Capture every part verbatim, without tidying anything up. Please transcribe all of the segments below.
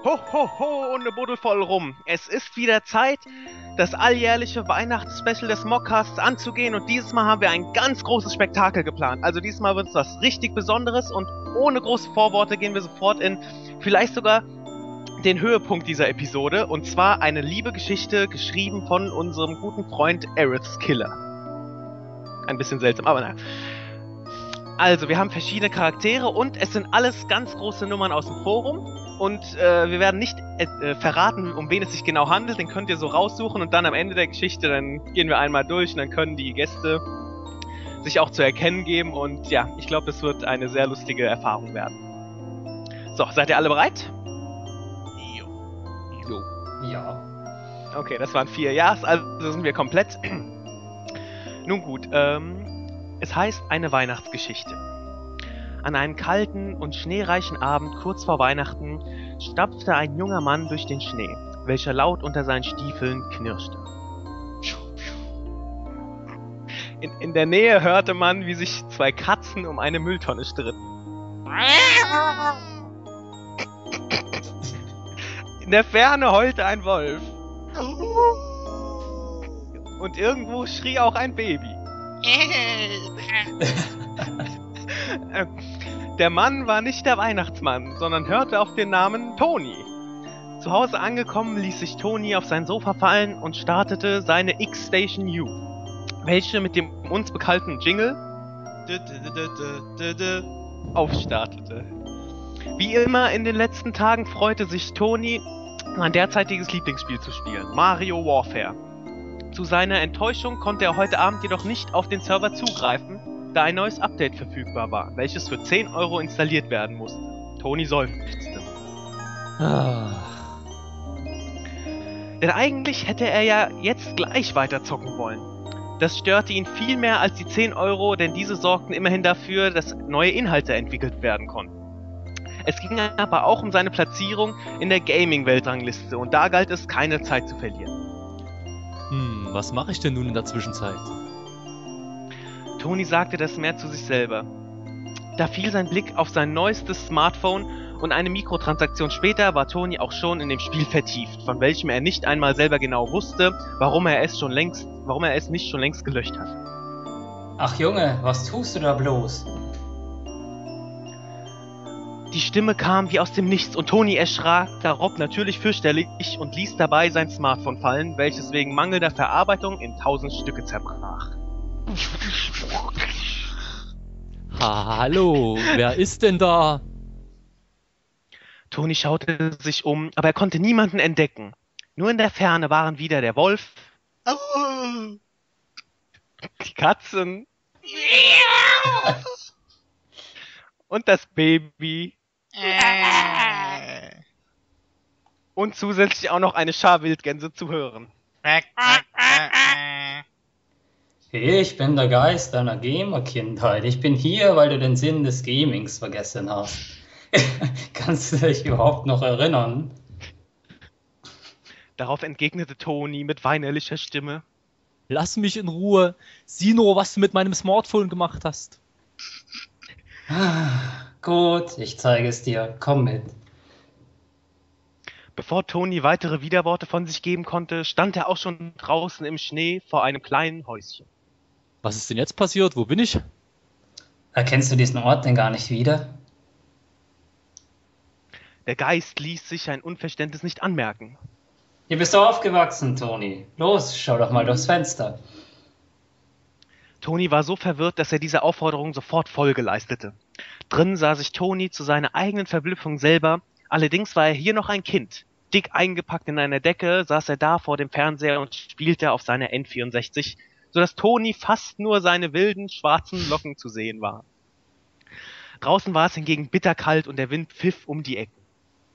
Ho, ho, ho und eine Buddel voll rum. Es ist wieder Zeit, das alljährliche Weihnachtsspecial des Mockcasts anzugehen und dieses Mal haben wir ein ganz großes Spektakel geplant. Also diesmal wird es was richtig Besonderes und ohne große Vorworte gehen wir sofort in vielleicht sogar den Höhepunkt dieser Episode und zwar eine liebe Geschichte geschrieben von unserem guten Freund Aerith's Killer. Ein bisschen seltsam, aber naja. Also, wir haben verschiedene Charaktere und es sind alles ganz große Nummern aus dem Forum. Und äh, wir werden nicht äh, verraten, um wen es sich genau handelt. Den könnt ihr so raussuchen und dann am Ende der Geschichte, dann gehen wir einmal durch und dann können die Gäste sich auch zu erkennen geben. Und ja, ich glaube, das wird eine sehr lustige Erfahrung werden. So, seid ihr alle bereit? Jo. Jo. Ja. Okay, das waren vier Ja's, also sind wir komplett. Nun gut, ähm... es heißt eine Weihnachtsgeschichte. An einem kalten und schneereichen Abend kurz vor Weihnachten stapfte ein junger Mann durch den Schnee, welcher laut unter seinen Stiefeln knirschte. In, in der Nähe hörte man, wie sich zwei Katzen um eine Mülltonne stritten. In der Ferne heulte ein Wolf. Und irgendwo schrie auch ein Baby. Der Mann war nicht der Weihnachtsmann, sondern hörte auf den Namen Toni. Zu Hause angekommen, ließ sich Toni auf sein Sofa fallen und startete seine X-Station U, welche mit dem uns bekannten Jingle aufstartete. Wie immer in den letzten Tagen freute sich Toni, sein derzeitiges Lieblingsspiel zu spielen, Mario Warfare. Zu seiner Enttäuschung konnte er heute Abend jedoch nicht auf den Server zugreifen, da ein neues Update verfügbar war, welches für zehn Euro installiert werden musste. Toni seufzte. Ah. Denn eigentlich hätte er ja jetzt gleich weiter zocken wollen. Das störte ihn viel mehr als die zehn Euro, denn diese sorgten immerhin dafür, dass neue Inhalte entwickelt werden konnten. Es ging aber auch um seine Platzierung in der Gaming-Weltrangliste und da galt es, keine Zeit zu verlieren. Hm, was mache ich denn nun in der Zwischenzeit? Toni sagte das mehr zu sich selber. Da fiel sein Blick auf sein neuestes Smartphone und eine Mikrotransaktion später war Toni auch schon in dem Spiel vertieft, von welchem er nicht einmal selber genau wusste, warum er es schon längst, warum er es nicht schon längst gelöscht hat. Ach Junge, was tust du da bloß? Die Stimme kam wie aus dem Nichts und Toni erschrak darauf natürlich fürchterlich und ließ dabei sein Smartphone fallen, welches wegen mangelnder Verarbeitung in tausend Stücke zerbrach. Hallo, wer ist denn da? Toni schaute sich um, aber er konnte niemanden entdecken. Nur in der Ferne waren wieder der Wolf, die Katzen und das Baby und zusätzlich auch noch eine Schar Wildgänse zu hören. Hey, ich bin der Geist deiner Gamer-Kindheit. Ich bin hier, weil du den Sinn des Gamings vergessen hast. Kannst du dich überhaupt noch erinnern? Darauf entgegnete Toni mit weinerlicher Stimme. Lass mich in Ruhe. Sieh nur, was du mit meinem Smartphone gemacht hast. Gut, ich zeige es dir. Komm mit. Bevor Toni weitere Widerworte von sich geben konnte, stand er auch schon draußen im Schnee vor einem kleinen Häuschen. Was ist denn jetzt passiert? Wo bin ich? Erkennst du diesen Ort denn gar nicht wieder? Der Geist ließ sich ein Unverständnis nicht anmerken. Hier bist du aufgewachsen, Toni. Los, schau doch mal durchs Fenster. Toni war so verwirrt, dass er dieser Aufforderung sofort Folge leistete. Drin sah sich Toni zu seiner eigenen Verblüffung selber, allerdings war er hier noch ein Kind. Dick eingepackt in einer Decke saß er da vor dem Fernseher und spielte auf seiner N vierundsechzig, sodass Toni fast nur seine wilden, schwarzen Locken zu sehen war. Draußen war es hingegen bitterkalt und der Wind pfiff um die Ecken.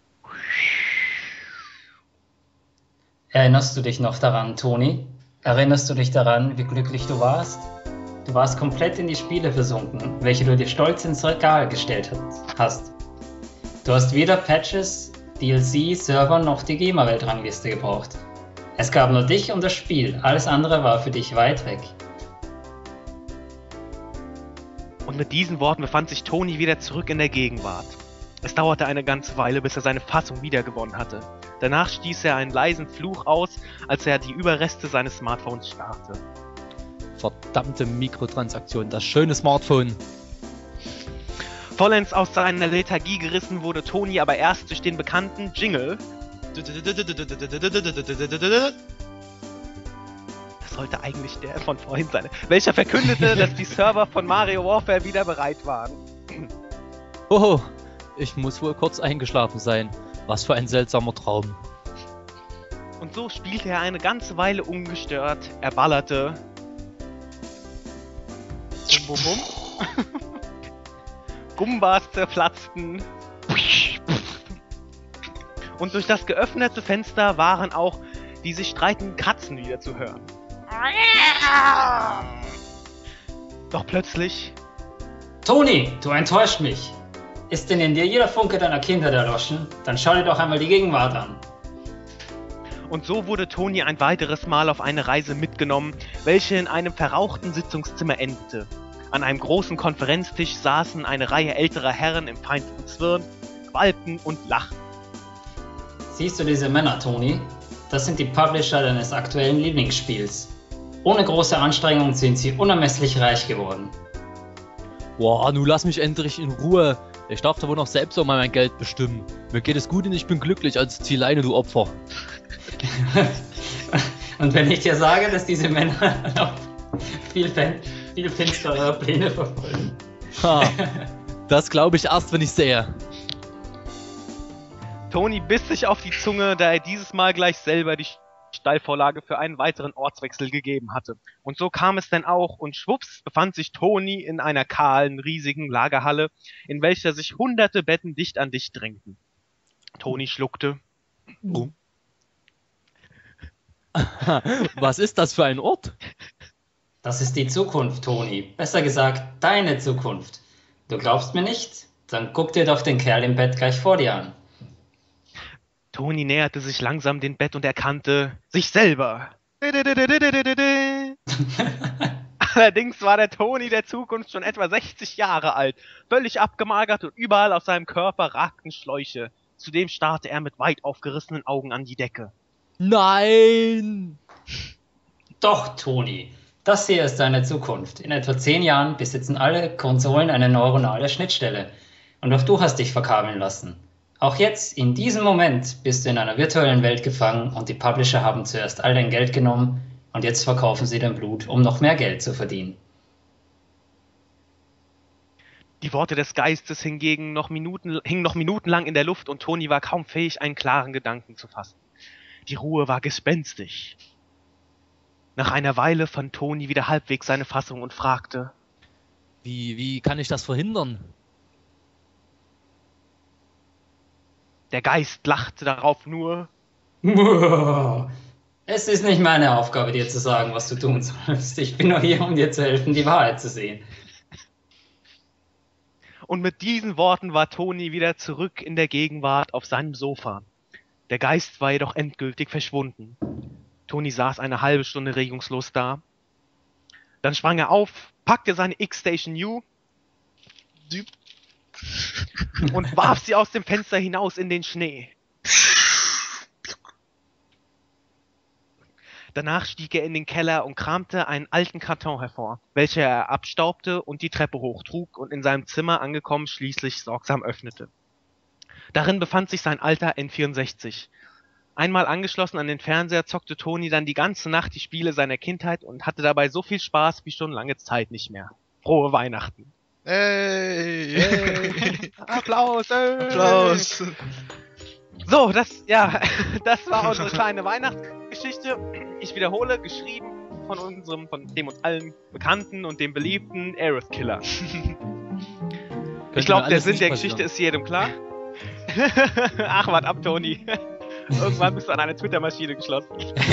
Erinnerst du dich noch daran, Toni? Erinnerst du dich daran, wie glücklich du warst? Du warst komplett in die Spiele versunken, welche du dir stolz ins Regal gestellt hast. Du hast weder Patches, D L C, Server noch die Gamer-Weltrangliste gebraucht. Es gab nur dich und das Spiel, alles andere war für dich weit weg. Und mit diesen Worten befand sich Toni wieder zurück in der Gegenwart. Es dauerte eine ganze Weile, bis er seine Fassung wiedergewonnen hatte. Danach stieß er einen leisen Fluch aus, als er die Überreste seines Smartphones starrte. Verdammte Mikrotransaktion, das schöne Smartphone. Vollends aus seiner Lethargie gerissen wurde Toni aber erst durch den bekannten Jingle. Das sollte eigentlich der von vorhin sein, welcher verkündete, dass die Server von Mario Warfare wieder bereit waren. Oh, ich muss wohl kurz eingeschlafen sein. Was für ein seltsamer Traum. Und so spielte er eine ganze Weile ungestört. Er ballerte. Bum, bum, bum. Gumbas zerplatzten. Und durch das geöffnete Fenster waren auch die sich streitenden Katzen wieder zu hören. Doch plötzlich... Toni, du enttäuscht mich. Ist denn in dir jeder Funke deiner Kindheit erloschen? Dann schau dir doch einmal die Gegenwart an. Und so wurde Toni ein weiteres Mal auf eine Reise mitgenommen, welche in einem verrauchten Sitzungszimmer endete. An einem großen Konferenztisch saßen eine Reihe älterer Herren im feinsten Zwirn, qualmten und lachten. Siehst du diese Männer, Toni? Das sind die Publisher deines aktuellen Lieblingsspiels. Ohne große Anstrengung sind sie unermesslich reich geworden. Boah, nun lass mich endlich in Ruhe. Ich darf da wohl noch selbst auch mal mein Geld bestimmen. Mir geht es gut und ich bin glücklich als Zieleine, du Opfer. Und wenn ich dir sage, dass diese Männer noch viel, viel finstere Pläne verfolgen. Ha, das glaube ich erst, wenn ich sehe. Toni biss sich auf die Zunge, da er dieses Mal gleich selber die Steilvorlage für einen weiteren Ortswechsel gegeben hatte. Und so kam es denn auch, und schwupps befand sich Toni in einer kahlen, riesigen Lagerhalle, in welcher sich hunderte Betten dicht an dicht drängten. Toni schluckte. Oh. Was ist das für ein Ort? Das ist die Zukunft, Toni. Besser gesagt, deine Zukunft. Du glaubst mir nicht? Dann guck dir doch den Kerl im Bett gleich vor dir an. Toni näherte sich langsam dem Bett und erkannte sich selber. Allerdings war der Toni der Zukunft schon etwa sechzig Jahre alt, völlig abgemagert und überall aus seinem Körper ragten Schläuche. Zudem starrte er mit weit aufgerissenen Augen an die Decke. Nein! Doch, Toni. Das hier ist deine Zukunft. In etwa zehn Jahren besitzen alle Konsolen eine neuronale Schnittstelle. Und auch du hast dich verkabeln lassen. Auch jetzt, in diesem Moment, bist du in einer virtuellen Welt gefangen und die Publisher haben zuerst all dein Geld genommen und jetzt verkaufen sie dein Blut, um noch mehr Geld zu verdienen. Die Worte des Geistes hingegen noch Minuten, hingen noch minutenlang in der Luft und Toni war kaum fähig, einen klaren Gedanken zu fassen. Die Ruhe war gespenstisch. Nach einer Weile fand Toni wieder halbwegs seine Fassung und fragte: Wie, wie kann ich das verhindern? Der Geist lachte darauf nur. Es ist nicht meine Aufgabe, dir zu sagen, was du tun sollst. Ich bin nur hier, um dir zu helfen, die Wahrheit zu sehen. Und mit diesen Worten war Toni wieder zurück in der Gegenwart auf seinem Sofa. Der Geist war jedoch endgültig verschwunden. Toni saß eine halbe Stunde regungslos da. Dann sprang er auf, packte seine X-Station U und warf sie aus dem Fenster hinaus in den Schnee. Danach stieg er in den Keller und kramte einen alten Karton hervor, welcher er abstaubte und die Treppe hochtrug und in seinem Zimmer angekommen schließlich sorgsam öffnete. Darin befand sich sein alter N vierundsechzig. Einmal angeschlossen an den Fernseher zockte Toni dann die ganze Nacht die Spiele seiner Kindheit und hatte dabei so viel Spaß wie schon lange Zeit nicht mehr. Frohe Weihnachten! Hey, hey. Applaus! Hey. Applaus! So, das, ja, das war unsere kleine Weihnachtsgeschichte. Ich wiederhole, geschrieben von unserem, von dem uns allen bekannten und dem beliebten Aerith Killer. Ich glaube, der Sinn der Geschichte ist jedem klar. Ach, wart ab, Toni. Irgendwann bist du an eine Twitter-Maschine geschlossen.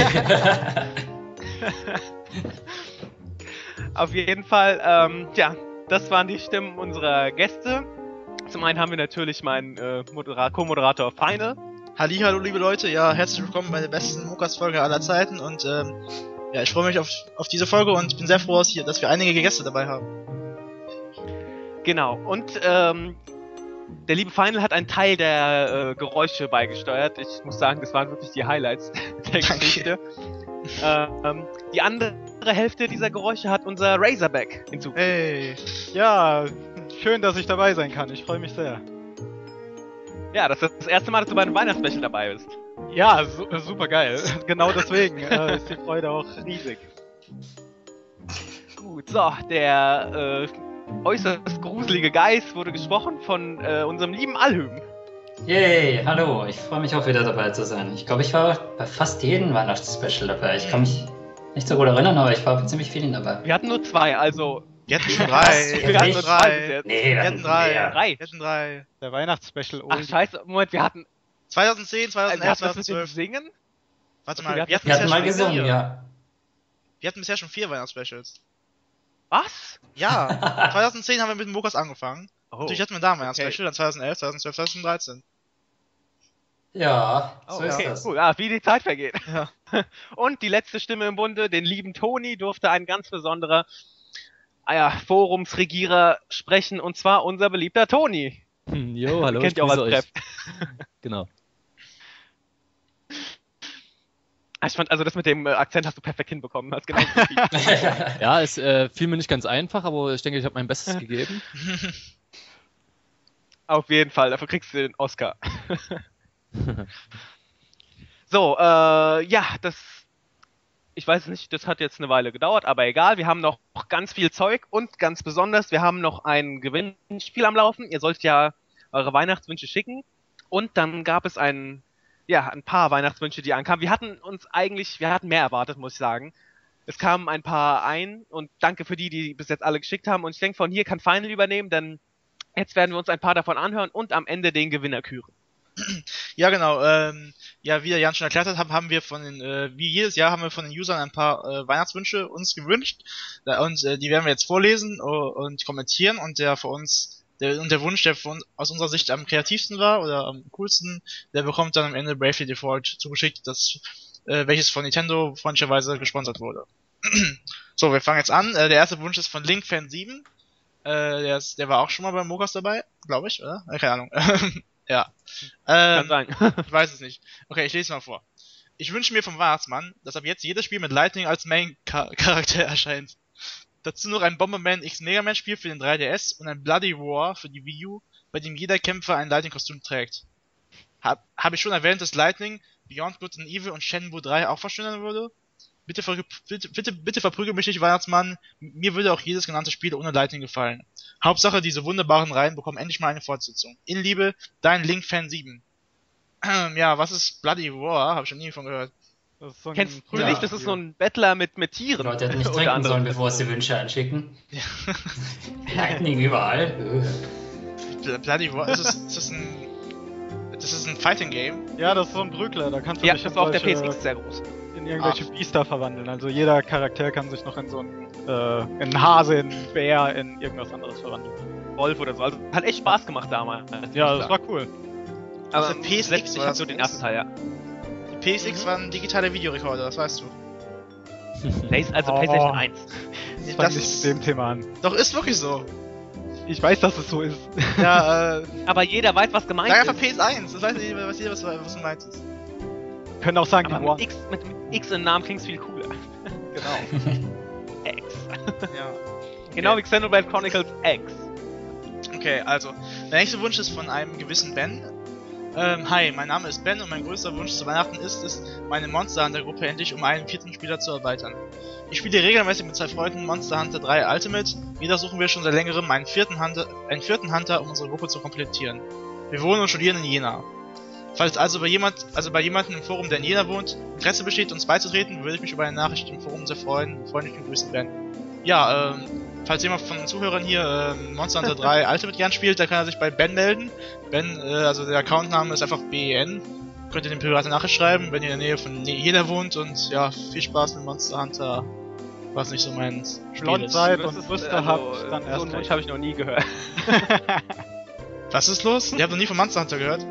Auf jeden Fall, ähm, ja, das waren die Stimmen unserer Gäste. Zum einen haben wir natürlich meinen äh, Modera- Co-Moderator Feine. Hallihallo, liebe Leute, ja, herzlich willkommen bei der besten Mokas-Folge aller Zeiten und ähm, ja, ich freue mich auf, auf diese Folge und bin sehr froh, dass wir einige Gäste dabei haben. Genau, und ähm, der liebe Final hat einen Teil der äh, Geräusche beigesteuert. Ich muss sagen, das waren wirklich die Highlights der Geschichte. ähm, die andere Hälfte dieser Geräusche hat unser Razorback hinzugefügt. Hey, ja, schön, dass ich dabei sein kann. Ich freue mich sehr. Ja, das ist das erste Mal, dass du bei einem Weihnachtsspecial dabei bist. Ja, su super geil. Genau deswegen äh, ist die Freude auch riesig. Gut, so, der äh, äußerst gruselige Geist wurde gesprochen von äh, unserem lieben Alhüm. Yay, hallo, ich freue mich auch wieder dabei zu sein. Ich glaube, ich war bei fast jedem Weihnachtsspecial dabei. Ich kann mich nicht so gut erinnern, aber ich war bei ziemlich vielen dabei. Wir hatten nur zwei, also... Wir hatten schon drei. Wir hatten nur Echt? zwei bis jetzt. Nee, Wir hatten drei. mehr. Drei. Wir hatten drei. Der Weihnachtsspecial. Ach scheiße, Moment, wir hatten... zweitausendzehn, Also, zweitausendelf, das mit dem zweitausendzwölf. Singen? Warte Okay, mal, wir hatten- wir hatten Wir hatten bisher mal schon gesungen, vier. ja. Wir hatten bisher schon vier Weihnachtsspecials. Was? Ja, zweitausendzehn haben wir mit dem Mokas angefangen. Oh. Natürlich hatten wir da ein Weihnachtsspecial, dann zweitausendelf, zweitausendzwölf, zweitausenddreizehn. Ja, so Oh, ist okay, das. cool. Ah, wie die Zeit vergeht. Ja. Und die letzte Stimme im Bunde, den lieben Toni, durfte ein ganz besonderer ah ja, Forumsregierer sprechen, und zwar unser beliebter Toni. Hm, Jo, hallo, Kennt ich ihr auch grüße als euch. Treff. Genau. Ich fand, also das mit dem äh, Akzent hast du perfekt hinbekommen. Hast genau richtig. Ja, es äh, fiel mir nicht ganz einfach, aber ich denke, ich habe mein Bestes gegeben. Auf jeden Fall, dafür kriegst du den Oscar. So, äh, ja, das, ich weiß nicht, das hat jetzt eine Weile gedauert, aber egal, wir haben noch ganz viel Zeug und ganz besonders, wir haben noch ein Gewinnspiel am Laufen. Ihr sollt ja eure Weihnachtswünsche schicken, und dann gab es ein, ja, ein paar Weihnachtswünsche, die ankamen. Wir hatten uns eigentlich, wir hatten mehr erwartet, muss ich sagen. Es kamen ein paar ein, und danke für die, die bis jetzt alle geschickt haben, und ich denke, von hier kann Final übernehmen, denn jetzt werden wir uns ein paar davon anhören und am Ende den Gewinner küren. Ja, genau. Ähm, ja, wie der Jan schon erklärt hat, haben, haben wir von den, äh, wie jedes Jahr haben wir von den Usern ein paar äh, Weihnachtswünsche uns gewünscht. Da, und äh, die werden wir jetzt vorlesen uh, und kommentieren. Und der für uns, der, und der Wunsch, der von, aus unserer Sicht am kreativsten war oder am coolsten, der bekommt dann am Ende Bravely Default zugeschickt, das, äh, welches von Nintendo freundlicherweise gesponsert wurde. So, wir fangen jetzt an. Äh, der erste Wunsch ist von LinkFan sieben. Äh, der, ist, der war auch schon mal beim Mokas dabei, glaube ich, oder? Äh, keine Ahnung. Ja. Kann Ähm, sein. ich weiß es nicht. Okay, ich lese mal vor. Ich wünsche mir vom Weihnachtsmann, dass ab jetzt jedes Spiel mit Lightning als Main-Charakter erscheint. Dazu noch ein Bomberman X Mega Man Spiel für den drei D S und ein Bloody War für die Wii U, bei dem jeder Kämpfer ein Lightning-Kostüm trägt. Hab, hab ich schon erwähnt, dass Lightning, Beyond Good and Evil und Shenmue drei auch verschwinden würde? Bitte, ver bitte, bitte, bitte verprügel mich nicht, Weihnachtsmann. Mir würde auch jedes genannte Spiel ohne Lightning gefallen. Hauptsache, diese wunderbaren Reihen bekommen endlich mal eine Fortsetzung. In Liebe, dein LinkFan sieben. Ähm, ja, was ist Bloody War? Hab ich schon nie von gehört. Das ist so ein Kennst du Ja. nicht? Das ist so ein Bettler mit, mit Die Tieren. Leute hätten nicht Unter trinken anderem. sollen, bevor sie Wünsche einschicken. Lightning überall. Bl- Bloody War, ist das, ist das ein... Das ist ein Fighting Game. Ja, das ist so ein Prügler, da kannst du Ja, dich das in war auf der P solche- S X sehr groß. in irgendwelche Biester verwandeln. Also jeder Charakter kann sich noch in so einen, äh, in einen Hase, in einen Bär, in irgendwas anderes verwandeln. Wolf oder so. Also hat echt Spaß gemacht damals. Ja, das war cool. aber Auf der P S X ich war hab das so den groß. ersten Teil, ja. Die P S X Mhm. war ein digitaler Videorekorder, das weißt du. Play- Also Oh. PlayStation eins. Das Das fang nicht ist- mit dem Thema an. Doch, ist wirklich so. Ich weiß, dass es so ist. Ja, äh, Aber jeder weiß, was gemeint sag einfach ist. P S eins, das weiß jeder, was jeder, was, was du meinst. Können auch sagen, Aber die mit One. X, mit X im Namen klingt's viel cooler. Genau. X. Ja. Genau wie Xenoblade Chronicles X. Okay, also, der nächste Wunsch ist von einem gewissen Ben. Ähm, hi, mein Name ist Ben und mein größter Wunsch zu Weihnachten ist es, meine Monster Hunter Gruppe endlich um einen vierten Spieler zu erweitern. Ich spiele regelmäßig mit zwei Freunden Monster Hunter drei Ultimate, jeder suchen wir schon seit längerem einen vierten Hunter, einen vierten Hunter, um unsere Gruppe zu komplettieren. Wir wohnen und studieren in Jena. Falls also bei jemand, also bei jemandem im Forum, der in Jena wohnt, Interesse besteht, uns beizutreten, würde ich mich über eine Nachricht im Forum sehr freuen. Freundlich grüßen, Ben. Ja, ähm, falls jemand von den Zuhörern hier ähm, Monster Hunter drei Ultimate gern spielt, dann kann er sich bei Ben melden. Ben, äh, also der Accountname ist einfach B E N. Könnt ihr den private Nachricht schreiben, wenn ihr in der Nähe von Jena wohnt, und ja, viel Spaß mit Monster Hunter, was nicht so mein Spiel Blond ist. seid Das und ist, Brüste also, habt, dann so erst einen Wunsch recht. habe ich noch nie gehört. Was ist los? Ihr habt noch nie von Monster Hunter gehört?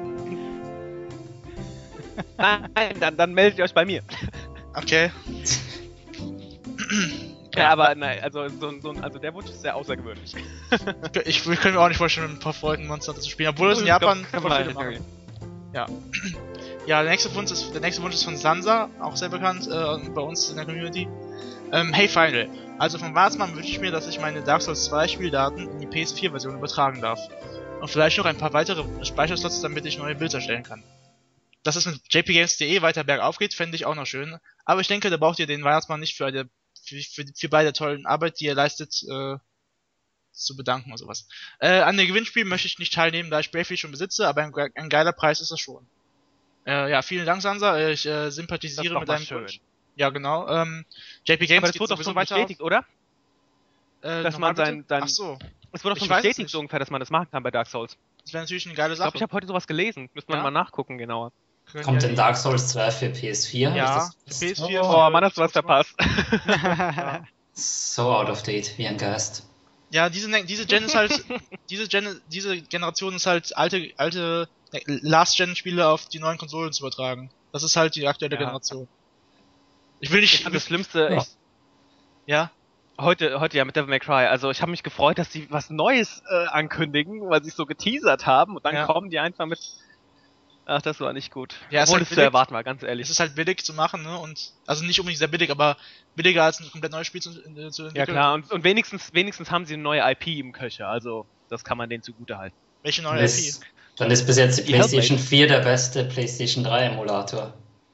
Nein, dann, dann meldet ihr euch bei mir. Okay. Ja, aber nein, also, so, so, also der Wunsch ist sehr außergewöhnlich. Ich, ich könnte mir auch nicht vorstellen, mit ein paar Freunden Monster zu spielen, obwohl es in Japan Kann voll man viele halt- machen. Ja. Ja, der nächste Wunsch ist, der nächste Wunsch ist von Sansa, auch sehr bekannt äh, bei uns in der Community. Ähm, hey Final, also von Weihnachtsmann wünsche ich mir, dass ich meine Dark Souls zwei Spieldaten in die P S vier Version übertragen darf. Und vielleicht noch ein paar weitere Speicherslots, damit ich neue Builds erstellen kann. Dass es mit J P Games punkt de weiter bergauf geht, fände ich auch noch schön. Aber ich denke, da braucht ihr den Weihnachtsmann nicht für, eine, für, für, für beide tollen Arbeit, die er leistet, äh, zu bedanken oder sowas. Äh, an dem Gewinnspiel möchte ich nicht teilnehmen, da ich Bravely schon besitze, aber ein, ge- ein geiler Preis ist das schon. Äh, ja, vielen Dank, Sansa. Äh, Ich äh, sympathisiere Das ist doch mit mal deinem schön. Wunsch. Ja, genau. Ähm, J P Games Aber das geht wurde doch sowieso schon weiter bestätigt, oder? auf. Äh, dass nochmal man sein- bitte? sein- Ach so, Es wurde doch Ich schon weiß es bestätigt nicht. so ungefähr, dass man das machen kann bei Dark Souls. das wäre natürlich eine geile Ich glaube, Sache. ich habe heute sowas gelesen. Müsste man Ja? mal nachgucken, genauer. Können Kommt ja denn die- Dark Souls zwei für P S vier? Hab ich Ja, das- für P S vier. Oh, Mann, hast du was verpasst. Ja. So out of date, wie ein Geist. Ja, diese, Ne- diese Gen ist halt, diese Gen, diese Generation ist halt alte, alte ne, Last-Gen-Spiele auf die neuen Konsolen zu übertragen. Das ist halt die aktuelle Ja. Generation. Ich will nicht, Das Schlimmste, Ja. ich, ja, heute, heute ja mit Devil May Cry. Also ich habe mich gefreut, dass die was Neues äh, ankündigen, weil sie es so geteasert haben und dann Ja. kommen die einfach mit. Ach, das war nicht gut. Ja, ist Obwohl halt es zu billig. erwarten war, ganz ehrlich. es ist halt billig zu machen, ne, und, also nicht unbedingt sehr billig, aber billiger als ein komplett neues Spiel zu, äh, zu entwickeln. Ja klar, und, und wenigstens, wenigstens haben sie eine neue I P im Köcher, also das kann man denen zugute halten. Welche Dann neue I P? ist, dann ist bis jetzt die Die PlayStation vier der beste PlayStation drei Emulator.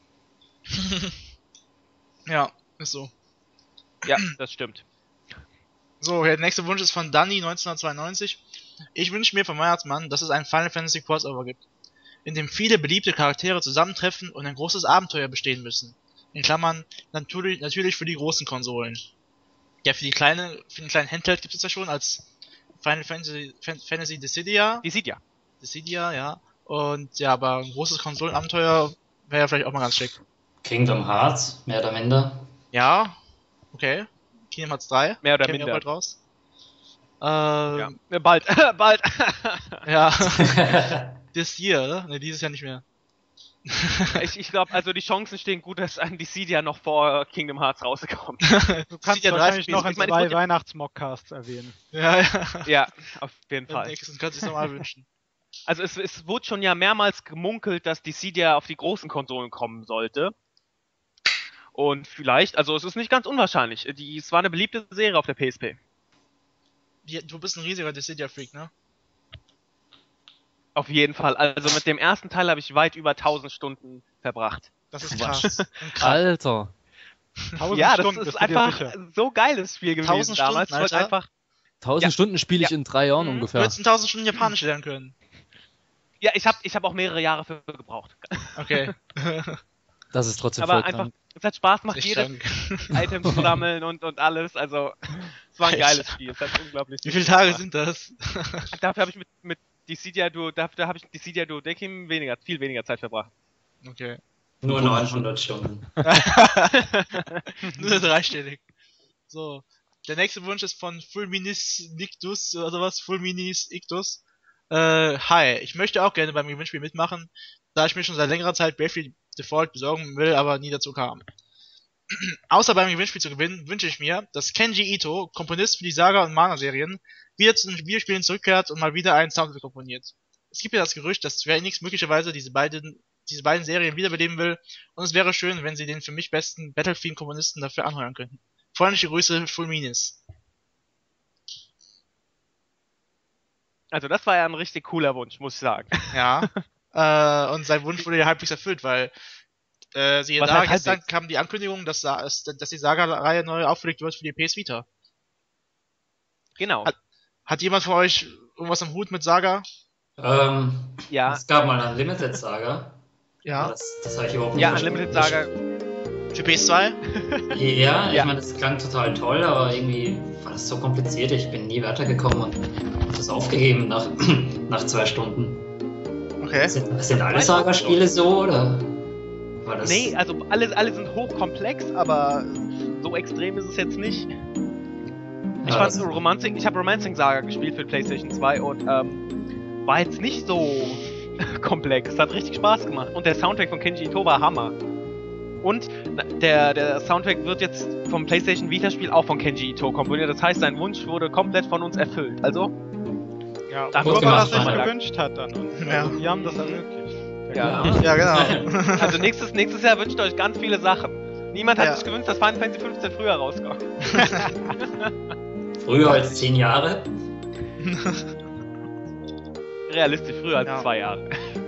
Ja, ist so. Ja, das stimmt. So, der nächste Wunsch ist von Danny neunzehnhundertzweiundneunzig. Ich wünsche mir vom Weihnachtsmann, dass es einen Final Fantasy Crossover gibt, in dem viele beliebte Charaktere zusammentreffen und ein großes Abenteuer bestehen müssen. In Klammern, natürlich, natürlich für die großen Konsolen. Ja, für die kleine, für den kleinen Handheld gibt es ja schon als Final Fantasy, Fan- Fantasy Dissidia. Die sieht ja. Dissidia, ja. Und ja, aber ein großes Konsolenabenteuer wäre ja vielleicht auch mal ganz schick. Kingdom Hearts, mehr oder minder. Ja, okay. Kingdom Hearts drei. Mehr oder Käme ja minder. bald raus. Ähm, Ja. Ja, bald, bald. ja. Das hier, oder? Ne, dieses Jahr nicht mehr. ich ich glaube, also die Chancen stehen gut, dass ein Dissidia noch vor Kingdom Hearts rauskommt. Du kannst ja drei wahrscheinlich Spiele. noch in Ich meine, es zwei wurde ja- Weihnachtsmockcasts erwähnen. Ja, ja. Ja, auf jeden Beim Fall. nächsten kannst du es nochmal wünschen. Also es, es wurde schon ja mehrmals gemunkelt, dass Dissidia auf die großen Konsolen kommen sollte. Und vielleicht, also es ist nicht ganz unwahrscheinlich. Die, es war eine beliebte Serie auf der P S P. Die, du bist ein riesiger Dissidia-Freak, ne? Auf jeden Fall. Also mit dem ersten Teil habe ich weit über tausend Stunden verbracht. Das ist Was? krass. Und krass. Alter. Tausend ja, das Stunden, ist bist du dir einfach sicher? so geiles Spiel gewesen Tausend damals. Stunden, Ich wollte Alter. einfach, tausend Ja. Stunden spiele ich Ja. in drei Jahren Mhm. Du ungefähr. hättest in tausend Stunden Japanisch lernen können. ja, ich habe ich hab auch mehrere Jahre für gebraucht. Okay. Das ist trotzdem Aber voll einfach, krank. es hat Spaß gemacht, Echt jedes krank. Item zu sammeln und, und alles. Also, es war ein Echt? geiles Spiel. Es hat unglaublich Wie viel viele Tage Spaß sind das? gemacht. Dafür habe ich mit, mit Dissidia Duo, dafür habe ich Dissidia Duodecim weniger, viel weniger Zeit verbracht. Okay. Nur neunhundert Stunden. Nur dreistellig. So. Der nächste Wunsch ist von Fulminis Nictus oder sowas. Fulminis Ictus. Äh, hi. Ich möchte auch gerne beim Gewinnspiel mitmachen, da ich mir schon seit längerer Zeit Bravely Default besorgen will, aber nie dazu kam. Außer beim Gewinnspiel zu gewinnen, wünsche ich mir, dass Kenji Ito, Komponist für die Saga- und Mana-Serien, wieder zu den Videospielen zurückkehrt und mal wieder einen Soundtrack komponiert. Es gibt ja das Gerücht, dass Square Enix möglicherweise diese beiden, diese beiden Serien wiederbeleben will, und es wäre schön, wenn sie den für mich besten Battlefield-Komponisten dafür anheuern könnten. Freundliche Grüße, Fulminis. Also, das war ja ein richtig cooler Wunsch, muss ich sagen. Ja. äh, und sein Wunsch wurde ja halbwegs erfüllt, weil äh, siehe Was da, heißt gestern halbwegs? kam die Ankündigung, dass, Sa- dass die Saga-Reihe neu aufgelegt wird für die P S Vita. Genau. Hat- Hat jemand von euch irgendwas am Hut mit Saga? Ähm, Ja, Es gab mal eine Unlimited Saga. Ja. Das, das habe ich überhaupt nicht ja, verstanden. Unlimited Saga. Für P S zwei? Ja, ich Ja. meine, das klang total toll, aber irgendwie war das so kompliziert. Ich bin nie weitergekommen und habe das aufgegeben nach, nach zwei Stunden. Okay. Sind, sind alle Saga-Spiele so, oder? War das, Nee, also alle, alle sind hochkomplex, aber so extrem ist es jetzt nicht. Ich Ja, fand das- Romancing, ich habe Romancing Saga gespielt für PlayStation zwei und ähm, war jetzt nicht so komplex. Es hat richtig Spaß gemacht. Und der Soundtrack von Kenji Ito war Hammer. Und der, der Soundtrack wird jetzt vom PlayStation Vita-Spiel auch von Kenji Ito komponiert. Das heißt, sein Wunsch wurde komplett von uns erfüllt. Also, Ja, Dafür nur weil er gemacht, sich vielen Dank. gewünscht hat dann. Und Ja. also, wir haben das ermöglicht. ja. Ja, genau. Also nächstes, nächstes Jahr wünscht ihr euch ganz viele Sachen. Niemand hat Ja. sich gewünscht, dass Final Fantasy fünfzehn früher rauskommt. Früher als zehn Jahre? Realistisch, früher als Ja. zwei Jahre.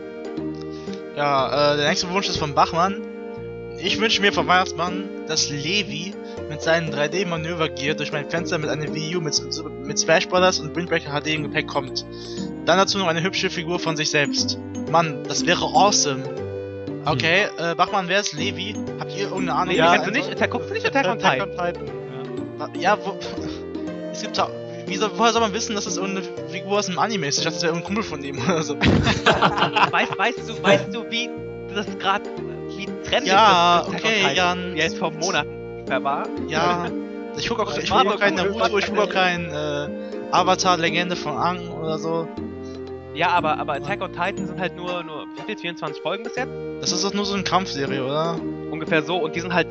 Ja, äh, der nächste Wunsch ist von Bachmann. Ich wünsche mir vom Weihnachtsmann, dass Levi mit seinem drei D-Manöver-Gear durch mein Fenster mit einer Wii U mit, mit Smash Brothers und Windbreaker H D im Gepäck kommt. Dann dazu noch eine hübsche Figur von sich selbst. Mann, das wäre awesome. Okay, äh, Bachmann, wer ist Levi? Habt ihr irgendeine Ahnung? Nee, wer ja, das kennst du sein nicht? Der guckst du nicht Attack on Titan. Titan. Ja. soll? Ja, wo... Es gibt da... Wie soll, woher soll man wissen, dass es irgendeine Figur aus einem Anime ist? Ich dachte, das wäre irgendein Kumpel von ihm oder so. Weißt, weißt du, weißt du, wie das gerade, wie trendig Ja, das Attack on okay, Titan Jan. jetzt vor Monaten war? Ja, ich gucke auch, ich War guck auch doch keinen cool, Naruto, ich gucke auch keinen äh, Avatar-Legende von Aang oder so. Ja, aber, aber Attack on Titan sind halt nur, nur wie viel, vierundzwanzig Folgen bis jetzt? Das ist doch nur so eine Kampfserie, oder? Ungefähr so. Und die sind halt...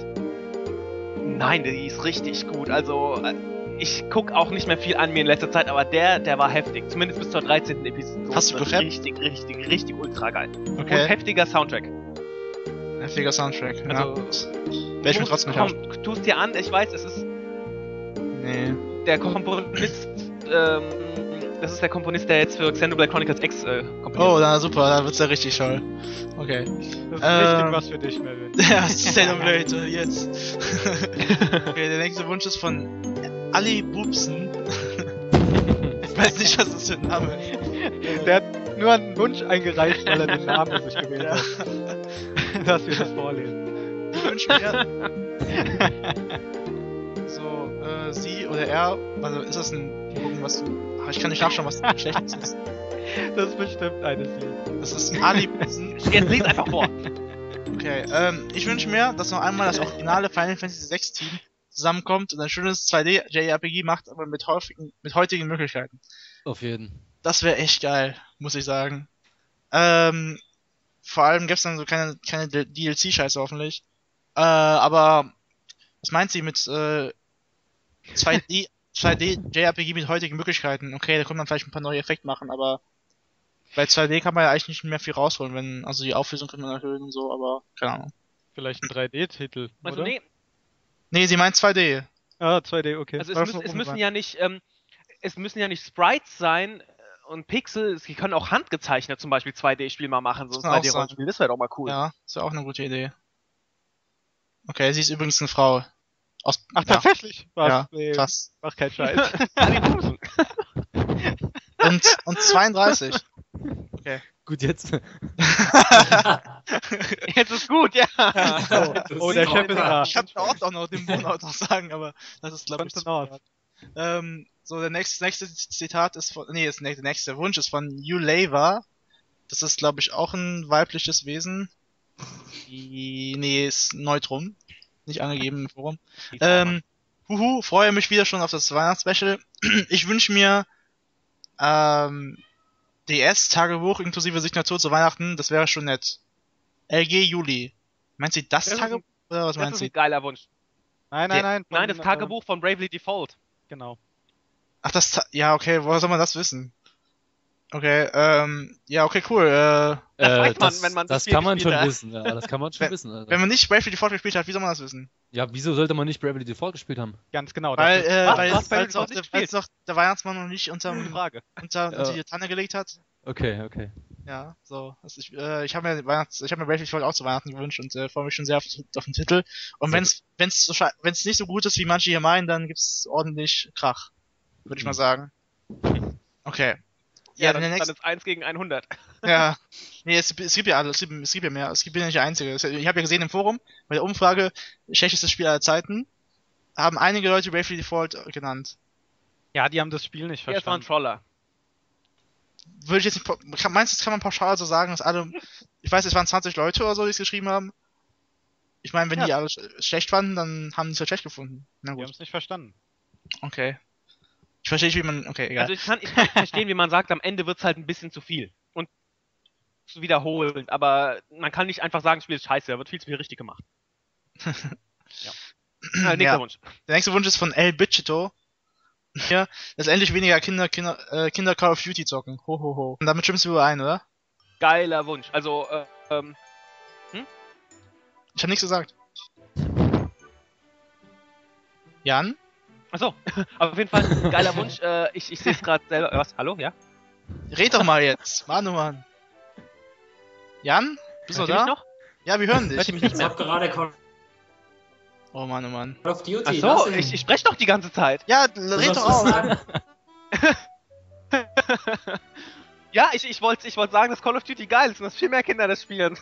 Nein, die ist richtig gut. Also, äh, ich guck auch nicht mehr viel an mir in letzter Zeit, aber der, der war heftig. Zumindest bis zur dreizehnten Episode. Hast du Das ist gehabt? Richtig, richtig, richtig ultra geil. Und Okay, heftiger Soundtrack. heftiger Soundtrack. Ja. Also, Werde ich mir musst- trotzdem nicht komm, tust dir an, ich weiß, es ist Nee. der Komponist, ähm, das ist der Komponist, der jetzt für Xenoblade Chronicles X äh, komponiert. Oh, na super, dann wird's ja richtig toll. Okay. Das ist Ähm, richtig was für dich, Melvin. Ja, Xenoblade, jetzt. Okay, der nächste Wunsch ist von Ali Bubsen. Ich weiß nicht, was das für ein Name ist. Der hat nur einen Wunsch eingereicht, weil er den Namen sich gewählt Ja. hat. Dass wir das vorlesen. Ich wünsche mir. So, äh, sie oder er, also ist das ein. Gucken, was du. Ach, ich kann nicht nachschauen, was Schlechtes ist. Das ist bestimmt eine Sie. Das ist Ali Bubsen. Jetzt lies einfach vor. Okay, ähm, ich wünsche mir, dass noch einmal das originale Final Fantasy sechs Team zusammenkommt und ein schönes zwei D J R P G macht, aber mit, häufigen, mit heutigen Möglichkeiten. Auf jeden. Das wäre echt geil, muss ich sagen. Ähm, vor allem gäb's dann so keine, keine D L C-Scheiße hoffentlich. Äh, aber was meint sie mit äh, zwei D zwei D J R P G mit heutigen Möglichkeiten? Okay, da kommt man vielleicht ein paar neue Effekte machen, aber bei zwei D kann man ja eigentlich nicht mehr viel rausholen, wenn, also die Auflösung kann man erhöhen und so, aber keine Ahnung. Vielleicht ein drei D-Titel, Also oder? nee, Nee, sie meint zwei D. Ah, zwei D, okay. also es, War müssen, schon es müssen umgewandt. ja nicht, ähm, es müssen ja nicht Sprites sein äh, und Pixel, sie können auch handgezeichnet zum Beispiel zwei D-Spiel mal machen, so ein Das kann auch zwei D-Rollenspiel, das wäre doch mal cool. Ja, ist ja auch eine gute Idee. Okay, sie ist übrigens eine Frau. Aus, Ach, ja, tatsächlich? Was? Ja, Nee, krass. mach keinen Scheiß. Ali Bumsen. Und, und zweiunddreißig. Okay. Gut, jetzt. Jetzt ist gut, ja. Oh, oh, der Chef ist da. Ich kann auch noch den Monat noch sagen, aber das ist glaube ich zu Konsonant. ähm, so, der nächste, nächste Zitat ist von, nee, das nächste, der nächste Wunsch ist von Yuleva. Das ist, glaube ich, auch ein weibliches Wesen. Die, nee, ist Neutrum. Nicht angegeben im Forum. Ähm, huhu, freue mich wieder schon auf das Weihnachtsspecial. Ich wünsche mir, ähm, D S-Tagebuch inklusive Signatur zu Weihnachten. Das wäre schon nett. L G Juli. Meint sie das, Das ist Tagebuch? Oder was Das meint ist sie? ein geiler Wunsch. Nein, nein, nein. Nein, das von, Tagebuch von Bravely Default. Äh, genau. Ach, das, Ta ja, okay, woher soll man das wissen? Okay, ähm, ja, okay, cool. Äh, Das weiß man, das, wenn man das das Spiel kann man gespielt schon hat. wissen, ja, das kann man schon Wenn- wissen. Alter. wenn man nicht Bravely Default gespielt hat, wie soll man das wissen? Ja, wieso sollte man nicht Bravely Default gespielt haben? Ganz genau. Weil, das ist äh, Was? weil, Du hast Bravely weil, Default noch, nicht weil gespielt? noch der Weihnachtsmann noch nicht unter, Gute Frage. unter, Ja. unter die Tanne gelegt hat. Okay, okay. Ja, so. Also ich äh, ich habe mir Weihnachts, ich habe mir Bravely Default auch zu Weihnachten gewünscht und äh, freue mich schon sehr auf, auf den Titel. Und Sehr wenn's, wenn's so sche- wenn's nicht so gut ist, wie manche hier meinen, dann gibt's ordentlich Krach. Würde ich mal Hm. sagen. Okay. Ja, Ja, dann, der dann nächste. ist eins gegen hundert. Ja. Nee, es, es gibt ja alle, es gibt, es gibt ja mehr. Es gibt ja nicht der Einzige. Es- Ich habe ja gesehen im Forum, bei der Umfrage, schlechtestes Spiel aller Zeiten, haben einige Leute Bravely Default äh, genannt. Ja, die haben das Spiel nicht Hier ist mal ein verstanden. Troller. Würde ich jetzt nicht, pau- kann, meinst du, das kann man pauschal so sagen, dass alle, ich weiß, es waren zwanzig Leute oder so, die es geschrieben haben. Ich meine, wenn Ja. die alle sch- schlecht fanden, dann haben die es halt schlecht gefunden. Na Die haben gut, es nicht verstanden. okay. Ich verstehe nicht, wie man, okay, egal. Also ich kann, ich kann verstehen, wie man sagt, am Ende wird's halt ein bisschen zu viel. Und zu wiederholend, aber man kann nicht einfach sagen, das Spiel ist scheiße, da wird viel zu viel richtig gemacht. Äh, nächster Ja. Wunsch. Der nächste Wunsch ist von El Bichito. Ja, dass endlich weniger Kinder, Kinder, äh, Kinder Call of Duty zocken. Ho, ho, ho. Und damit stimmst du überein, oder? Geiler Wunsch. Also, äh, ähm, Ich habe nichts gesagt. Jan? achso, auf jeden Fall ein geiler Wunsch. Äh, ich ich sehe es gerade selber. Was? Hallo? Ja? Red doch mal jetzt. Mann, oh Mann. Jan? Bist du Hört ihr mich da? noch? Ja, wir hören Hört dich. ihr mich nicht Ich mehr? hab gerade Call Oh Mann, oh Mann. of Duty. Achso, lass ihn. ich, ich spreche doch die ganze Zeit. Ja, Du red sollst doch was auf. sagen. Ja, ich, ich wollte ich wollt sagen, dass Call of Duty geil ist und dass viel mehr Kinder das spielen.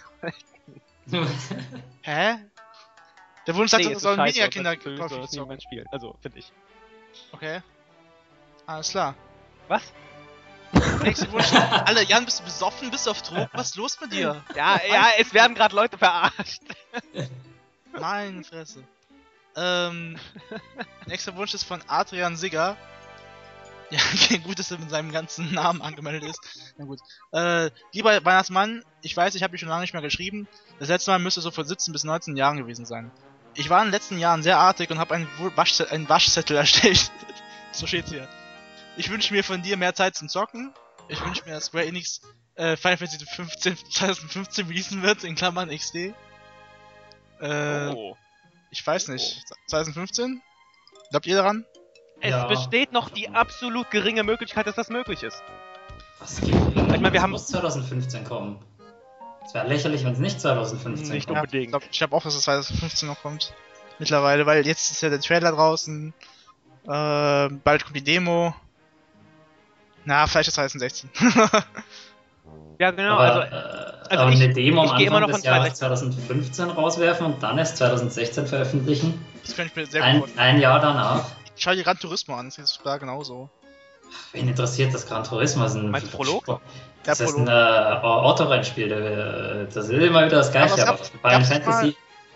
Hä? Der Wunsch sagt, Nee, es ist sollen scheiße, weniger und Kinder das Call soll of Duty das zocken. niemand spielen. Also, finde ich. Okay. Alles klar. Was? Nächster Wunsch. Alter, Jan, bist du besoffen? Bist du auf Druck? Was ist los mit dir? Ja, ja, es werden gerade Leute verarscht. Meine Fresse. Ähm, nächster Wunsch ist von Adrian Sigger. Ja, okay, gut, dass er mit seinem ganzen Namen angemeldet ist. Na gut. Äh, lieber Weihnachtsmann, ich weiß, ich habe dich schon lange nicht mehr geschrieben. Das letzte Mal müsste so vor siebzehn bis neunzehn Jahren gewesen sein. Ich war in den letzten Jahren sehr artig und habe einen, Wu- Waschze- einen Waschzettel erstellt. So steht's hier. Ich wünsche mir von dir mehr Zeit zum Zocken. Ich wünsche mir, dass Square Enix äh, Final Fantasy fünfzehn, zwanzig fünfzehn releasen wird, in Klammern X D. Äh, Oh. ich weiß nicht. zwanzig fünfzehn? Glaubt ihr daran? Es Ja. besteht noch die absolut geringe Möglichkeit, dass das möglich ist. Was gibt es? Ich meine, wir haben- muss zwanzig fünfzehn kommen. Es wäre lächerlich, wenn es nicht zwanzig fünfzehn Nicht kommt. unbedingt. Ich glaube ich glaub auch, dass es zwanzig fünfzehn noch kommt. Mittlerweile, weil jetzt ist ja der Trailer draußen. Äh, bald kommt die Demo. Na, vielleicht ist zwanzig sechzehn. Ja, genau. aber, also, äh, also aber ich- eine Demo ich am gehe immer Anfang noch des von Jahres zwanzig fünfzehn rauswerfen und dann erst zwanzig sechzehn veröffentlichen. Das könnte ich mir sehr gut Ein, vorstellen. ein Jahr danach. Schau dir Gran Turismo an, das ist da genauso. Wen interessiert das Gran Turismo? Das ist ein, Meinst du Prolog? Der Das ist Prolog. ein äh, Autorennspiel. äh, Das ist immer wieder das Gleiche. Aber es Aber, gab- Final gab's Fantasy.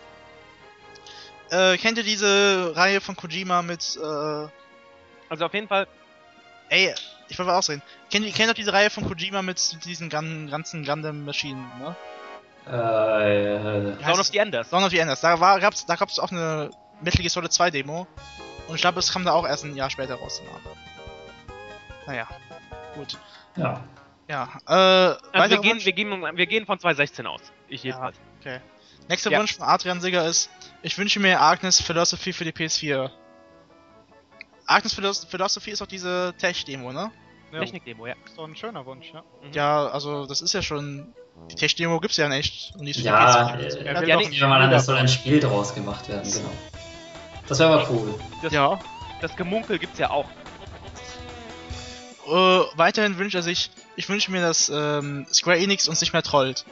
Äh, kennt ihr diese Reihe von Kojima mit, äh, also auf jeden Fall, ey, ich wollte mal ausreden. Kennt ihr kennt ihr diese Reihe von Kojima mit diesen gan ganzen Gundam-Maschinen, ne? Äh, Wie heißt Dawn of es? the Enders. Dawn of the Enders. Da war, gab's, da gab's auch eine Metal Gear Solid zwei Demo. Und ich glaube, es kam da auch erst ein Jahr später raus. Naja, gut. ja. Ja, äh, Also weiterer wir gehen, Wunsch? wir, gehen, wir gehen von zwanzig sechzehn aus. Ich Ja. jedenfalls. Okay. Nächster Ja. Wunsch von Adrian Sigger ist, ich wünsche mir Agnes Philosophy für die P S vier. Agnes Philos Philosophy ist auch diese Tech-Demo, ne? Ja, Technik-Demo, ja. ist doch ein schöner Wunsch, ja. Mhm. Ja, also das ist ja schon. Die Tech-Demo gibt's ja nicht. Und die ist für Ja, die P S vier. äh, Er will ja, doch nee, ein nehmen wir mal an, Spiel es soll ein davon. Spiel draus gemacht werden, genau. Das wäre aber cool. Das, Ja. das Gemunkel gibt's ja auch. Äh, weiterhin wünscht er sich, ich wünsche mir, dass ähm, Square Enix uns nicht mehr trollt.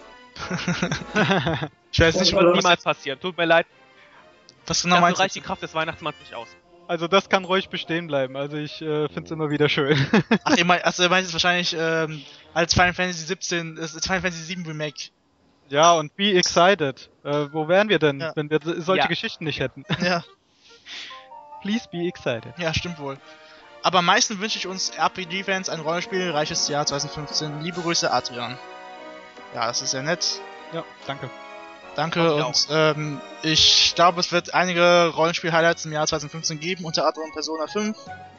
Ich weiß Das nicht, wird was, niemals passieren. Tut mir leid. was genau Dafür meinst reicht du? die Kraft des Weihnachtsmanns nicht aus. Also das kann ruhig bestehen bleiben. Also ich äh, finde es immer wieder schön. Ach, ihr meint, also ihr meint es wahrscheinlich ähm, als Final Fantasy siebzehn, das ist Final Fantasy sieben Remake. Ja, und be excited. Äh, wo wären wir denn, Ja. wenn wir so- solche Ja. Geschichten nicht hätten? Ja, Please be excited. ja, stimmt wohl. Aber am meisten wünsche ich uns R P G-Fans ein rollenspielreiches Jahr zwanzig fünfzehn. Liebe Grüße, Adrian. Ja, das ist sehr nett. Ja, danke. Danke Hoffe ich und ähm, ich glaube, es wird einige Rollenspiel-Highlights im Jahr zwanzig fünfzehn geben, unter anderem Persona fünf.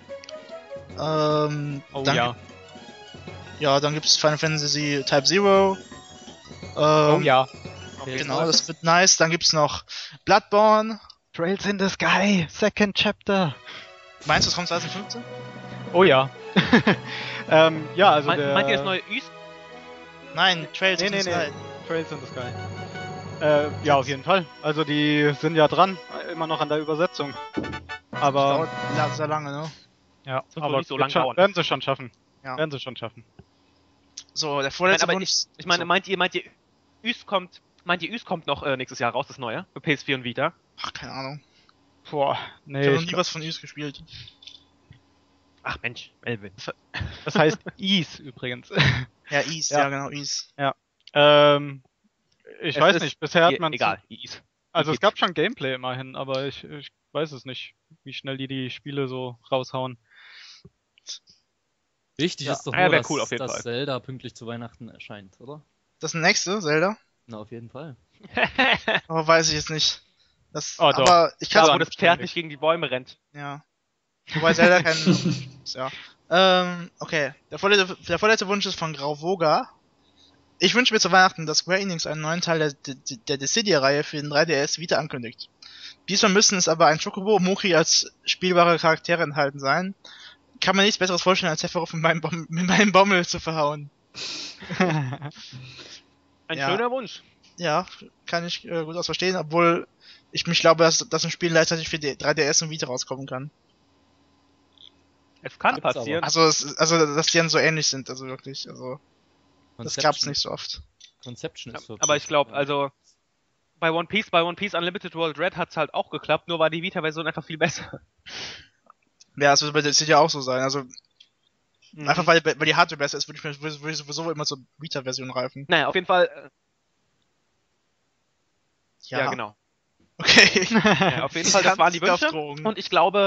Ähm, Oh dann ja. gibt- ja, dann gibt's Final Fantasy Type Zero. Ähm, Oh ja. Genau, das wird nice. Dann gibt's noch Bloodborne. Trails in the Sky, Second Chapter. Meinst du, es kommt zwanzig fünfzehn? Oh ja. ähm, ja, also Meint, der... meint ihr das neue Üst? Nein, Trails Nee, of the nee, Sky. nee. Trails in the Sky. Äh, ja, auf jeden Fall. Also die sind ja dran, immer noch an der Übersetzung. Aber Dauert la- sehr lange, ne? ja, Das wird wohl aber nicht so wird lang schon, dauern. werden sie schon schaffen. Ja. Werden sie schon schaffen. So, der Nein, vorletzte aber Wunsch. ich, ich meine, so. meint ihr, meint ihr, Üst kommt, meint ihr, Üst kommt noch äh, nächstes Jahr raus, das neue? Für P S vier und Vita? Ach, keine Ahnung. Boah, Ich nee. habe noch Ich nie glaub, was von Ys gespielt. Ach Mensch, Melvin. das heißt Ease übrigens. Ja, Ys, Ja. ja. genau, Ys. ähm, ich Es weiß ist nicht, bisher hat E- man Egal, Is. Also es Gibt's. gab schon Gameplay immerhin, aber ich, ich weiß es nicht, wie schnell die die Spiele so raushauen. Wichtig Ja. ist doch Ah, ja, nur, wär dass, cool auf jeden dass Fall. Zelda pünktlich zu Weihnachten erscheint, oder? Das nächste, Zelda? Na, auf jeden Fall. Aber weiß ich jetzt nicht. Das, Oh, doch. aber ich kann Ja, es wo auch das nicht Pferd verstehen. nicht gegen die Bäume rennt. Ja. Wobei Zelda kein. ja. Ähm, okay. Der vorletzte, der vorletzte Wunsch ist von Grauvoga. Ich wünsche mir zu Weihnachten, dass Square Enix einen neuen Teil der, der, der Dissidia-Reihe für den drei D S Vita ankündigt. Diesmal müssen es aber ein Chocobo und Mochi als spielbare Charaktere enthalten sein. Kann man nichts besseres vorstellen, als Sephiroth mit meinem, Bom mit meinem Bommel zu verhauen. Ein Ja. schöner Wunsch. Ja, kann ich äh, gut aus verstehen, obwohl ich mich glaube, dass, dass ein Spiel gleichzeitig für die drei D S und Vita rauskommen kann. Es kann Gibt's passieren. Also, es, also dass die dann so ähnlich sind, also wirklich. Also, das gab's Conception- nicht so oft. Conception ist so. Aber ich glaube, also bei One Piece, bei One Piece Unlimited World Red hat's halt auch geklappt, nur war die Vita-Version einfach viel besser. Ja, das wird bei Dissidia auch so sein. Also, Mhm. einfach weil, weil die Hardware besser ist, würde ich mir würde ich sowieso immer zur Vita-Version reifen. Naja, auf jeden Fall. äh, Ja, genau. Okay. Ja, auf jeden Fall, das waren die Wünsche. Und Und ich glaube.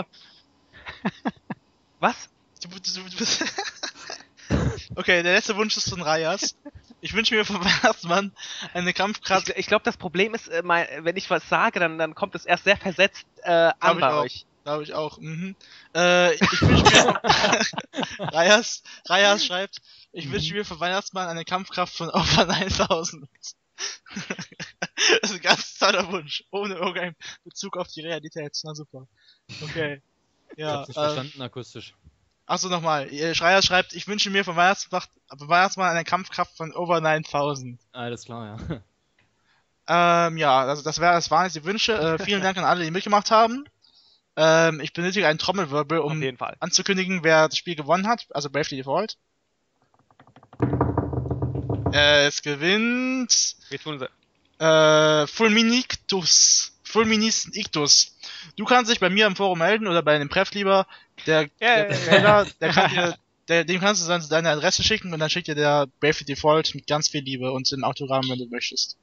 Was? du, du, du, du, okay, der letzte Wunsch ist von Rayas. Ich wünsche mir vom Weihnachtsmann eine Ich, Kampfkratze. ich glaube, das Problem ist, äh, mein, wenn ich was sage, dann, dann kommt es erst sehr versetzt äh, an Glaub ich bei auch. euch. Glaube ich auch. Mhm. Äh, ich wünsche mir Rayas, Rayas schreibt, ich wünsche mir für Weihnachtsmann eine Kampfkraft von over neuntausend. Das ist ein ganz toller Wunsch, ohne irgendeinen Bezug auf die Realität. Na super. Okay. Ich Ja. hab's nicht Äh, verstanden akustisch. achso, nochmal. Schreier schreibt, ich wünsche mir für Weihnachtsmann, für Weihnachtsmann eine Kampfkraft von over neuntausend. Alles klar, ja. Ähm, ja, also das wäre, das waren jetzt die Wünsche. Äh, vielen Dank an alle, die mitgemacht haben. Ähm, ich benötige einen Trommelwirbel, Auf um jeden Fall. anzukündigen, wer das Spiel gewonnen hat, also Bravely Default. Äh, es gewinnt Wir tun sie. äh, Fulminictus. Fulminis Ictus. Du kannst dich bei mir im Forum melden oder bei dem Pref lieber. Der, der Yay. Trailer, der kann dir, der, dem kannst du dann deine Adresse schicken und dann schickt dir der Bravely Default mit ganz viel Liebe und ein Autogramm, wenn du möchtest.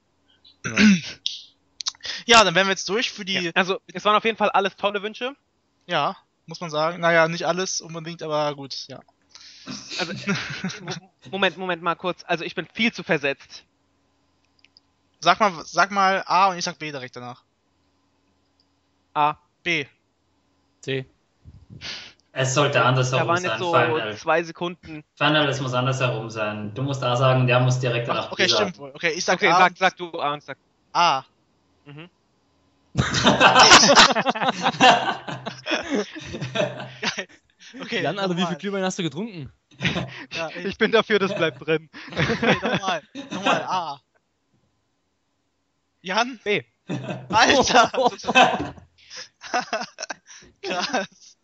Ja, dann wären wir jetzt durch für die, Ja. Also, es waren auf jeden Fall alles tolle Wünsche. ja, muss man sagen. Naja, nicht alles unbedingt, aber gut, ja. Also, Mo- Moment, Moment mal kurz. Also, ich bin viel zu versetzt. Sag mal, sag mal A und ich sag B direkt danach. A. B. C. Es sollte Da andersherum waren jetzt sein, so Final. zwei Sekunden. Final, es muss andersherum sein. Du musst A sagen, der muss direkt danach Ach, okay, B sagen. stimmt wohl. Okay, ich sag Okay, A. sag, sag du A und sag. A. Mhm. Okay, Jan, Alter, wie viel nochmal. Glühwein hast du getrunken? Ja, ich, Ich bin dafür, das bleibt drin. okay, nochmal. Nochmal A. Jan? B. Alter! Krass.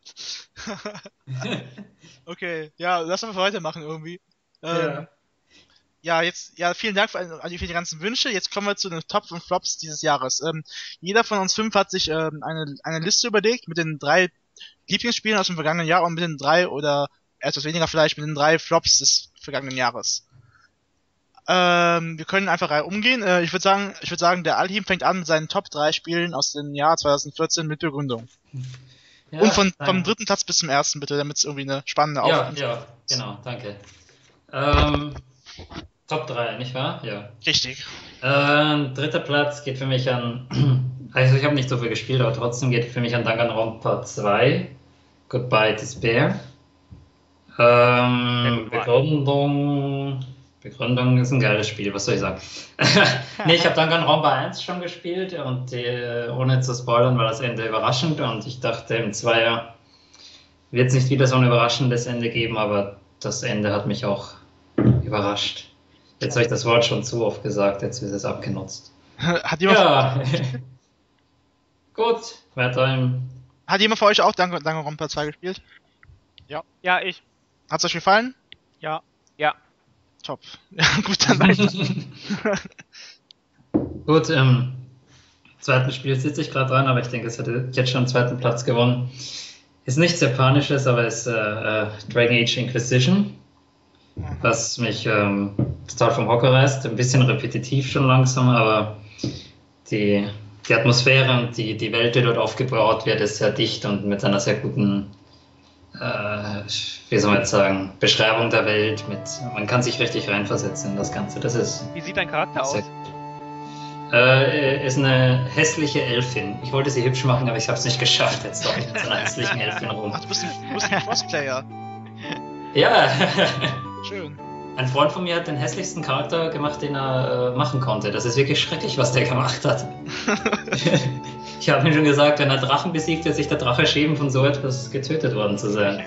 Okay, ja, lass uns weitermachen irgendwie. Ähm, Ja. ja, jetzt, ja, vielen Dank für, für die ganzen Wünsche. Jetzt kommen wir zu den Tops und Flops dieses Jahres. Ähm, jeder von uns fünf hat sich ähm, eine, eine Liste überlegt mit den drei Lieblingsspielen aus dem vergangenen Jahr und mit den drei oder etwas weniger vielleicht mit den drei Flops des vergangenen Jahres. Ähm, wir können einfach rein umgehen. Äh, ich würde sagen, ich würde sagen, der Alhim fängt an mit seinen Top drei Spielen aus dem Jahr zwanzig vierzehn mit Begründung. Ja, Und von, vom danke. dritten Platz bis zum ersten, bitte, damit es irgendwie eine spannende Ja, Aufgabe ja, genau, danke. Ähm, Top drei, nicht wahr? Ja. Richtig. Ähm, dritter Platz geht für mich an, also ich habe nicht so viel gespielt, aber trotzdem geht für mich an Danganronpa zwei, Goodbye Despair. Ähm, Goodbye. Begründung, Begründung ist ein geiles Spiel, was soll ich sagen? Nee, ich habe Danganronpa eins schon gespielt und äh, ohne zu spoilern war das Ende überraschend und ich dachte im Zweier wird es nicht wieder so ein überraschendes Ende geben, aber das Ende hat mich auch überrascht. Jetzt habe ich das Wort schon zu oft gesagt, jetzt wird es abgenutzt. Hat jemand, Ja, gut, weiter im. hat jemand von euch auch Dank- Danganronpa zwei gespielt? Ja, ich. Hat's euch gefallen? Ja. Ja. Top. Ja, gut, dann weiter. Gut, im zweiten Spiel sitze ich gerade dran, aber ich denke, es hätte jetzt schon den zweiten Platz gewonnen. Ist nichts Japanisches, aber ist äh, äh, Dragon Age Inquisition, was mich ähm, total vom Hocker reißt. Ein bisschen repetitiv schon langsam, aber die, die Atmosphäre und die, die Welt, die dort aufgebaut wird, ist sehr dicht und mit einer sehr guten, äh, wie soll man jetzt sagen, Beschreibung der Welt. Mit, man kann sich richtig reinversetzen in das Ganze. Das ist Wie sieht dein Charakter aus? sehr, Äh, ist eine hässliche Elfin. Ich wollte sie hübsch machen, aber ich habe es nicht geschafft. Jetzt doch mit so einer hässlichen Elfin rum. Ach, du bist ein, du bist ein Crossplayer. Ja. Schön. Ein Freund von mir hat den hässlichsten Charakter gemacht, den er äh, machen konnte. Das ist wirklich schrecklich, was der gemacht hat. Ich habe ihm schon gesagt, wenn er Drachen besiegt, wird sich der Drache schämen, von so etwas getötet worden zu sein.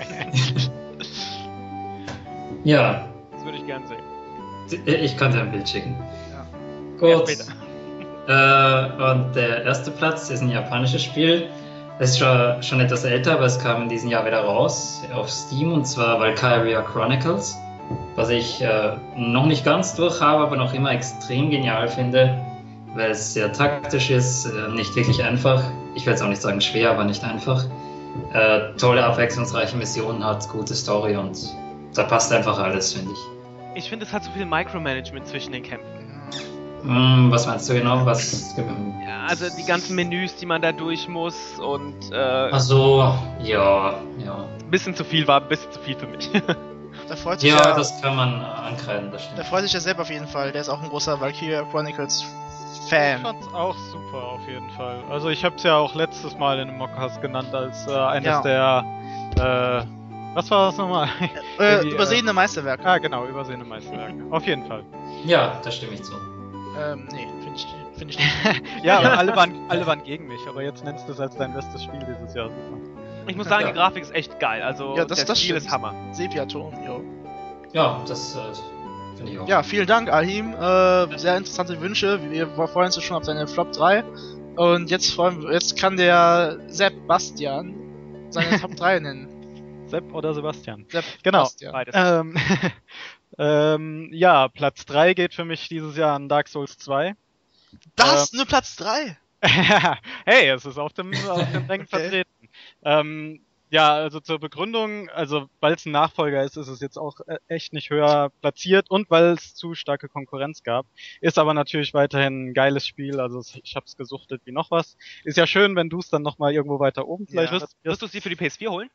Ja. Das würde ich gern sehen. Ich kann dir ein Bild schicken. Ja. Gut. Ja, äh, und der erste Platz ist ein japanisches Spiel. Es ist schon, schon etwas älter, aber es kam in diesem Jahr wieder raus auf Steam, und zwar Valkyria Chronicles, was ich äh, noch nicht ganz durch habe, aber noch immer extrem genial finde, weil es sehr taktisch ist, äh, nicht wirklich einfach. Ich werde es auch nicht sagen schwer, aber nicht einfach. Äh, tolle, abwechslungsreiche Missionen hat, gute Story, und da passt einfach alles, finde ich. Ich finde, es hat so viel Micromanagement zwischen den Kämpfen. Hm, was meinst du genau? Was? Ja, also die ganzen Menüs, die man da durch muss, und äh, Ach so, ja, ja. ein bisschen zu viel war, ein bisschen zu viel für mich. Da freut sich Ja, ja, das kann man ankreiden, das stimmt. da freut sich ja selber auf jeden Fall. Der ist auch ein großer Valkyria Chronicles Ich Fan. fand's auch super, auf jeden Fall. Also ich hab's ja auch letztes Mal in einem Mockcast genannt als äh, eines Ja. der, äh, was war das nochmal? Äh, Die, äh, übersehene Meisterwerke. Ah, genau, übersehene Meisterwerke. Auf jeden Fall. Ja, da stimme ich zu. Ähm, nee, finde ich, find ich nicht. Ja, aber alle waren, alle waren gegen mich, aber jetzt nennst du es als dein bestes Spiel dieses Jahr. Super. Ich muss sagen, Ja. die Grafik ist echt geil. Also Ja, das- der das Stil stimmt. ist Hammer. Sepia-Ton, jo. Ja, das äh, finde ich auch. Ja, vielen Dank, Alhim. Äh, sehr interessante Wünsche. Wir freuen uns schon auf deine Flop drei. Und jetzt freuen wir, jetzt kann der Sebastian seine Top drei nennen. Sepp oder Sebastian? Sepp, Genau. Bastian. Beides. Ähm, ähm, ja, Platz drei geht für mich dieses Jahr an Dark Souls zwei. Das, nur Platz drei. Hey, es ist auf dem, auf dem Rängen Okay. vertreten. Ähm, ja, also zur Begründung, also weil es ein Nachfolger ist, ist es jetzt auch äh, echt nicht höher platziert, und weil es zu starke Konkurrenz gab. Ist aber natürlich weiterhin ein geiles Spiel, also es- ich hab's gesuchtet wie noch was. Ist ja schön, wenn du es dann nochmal irgendwo weiter oben vielleicht Ja. wirst. Wirst du es dir für die P S vier holen?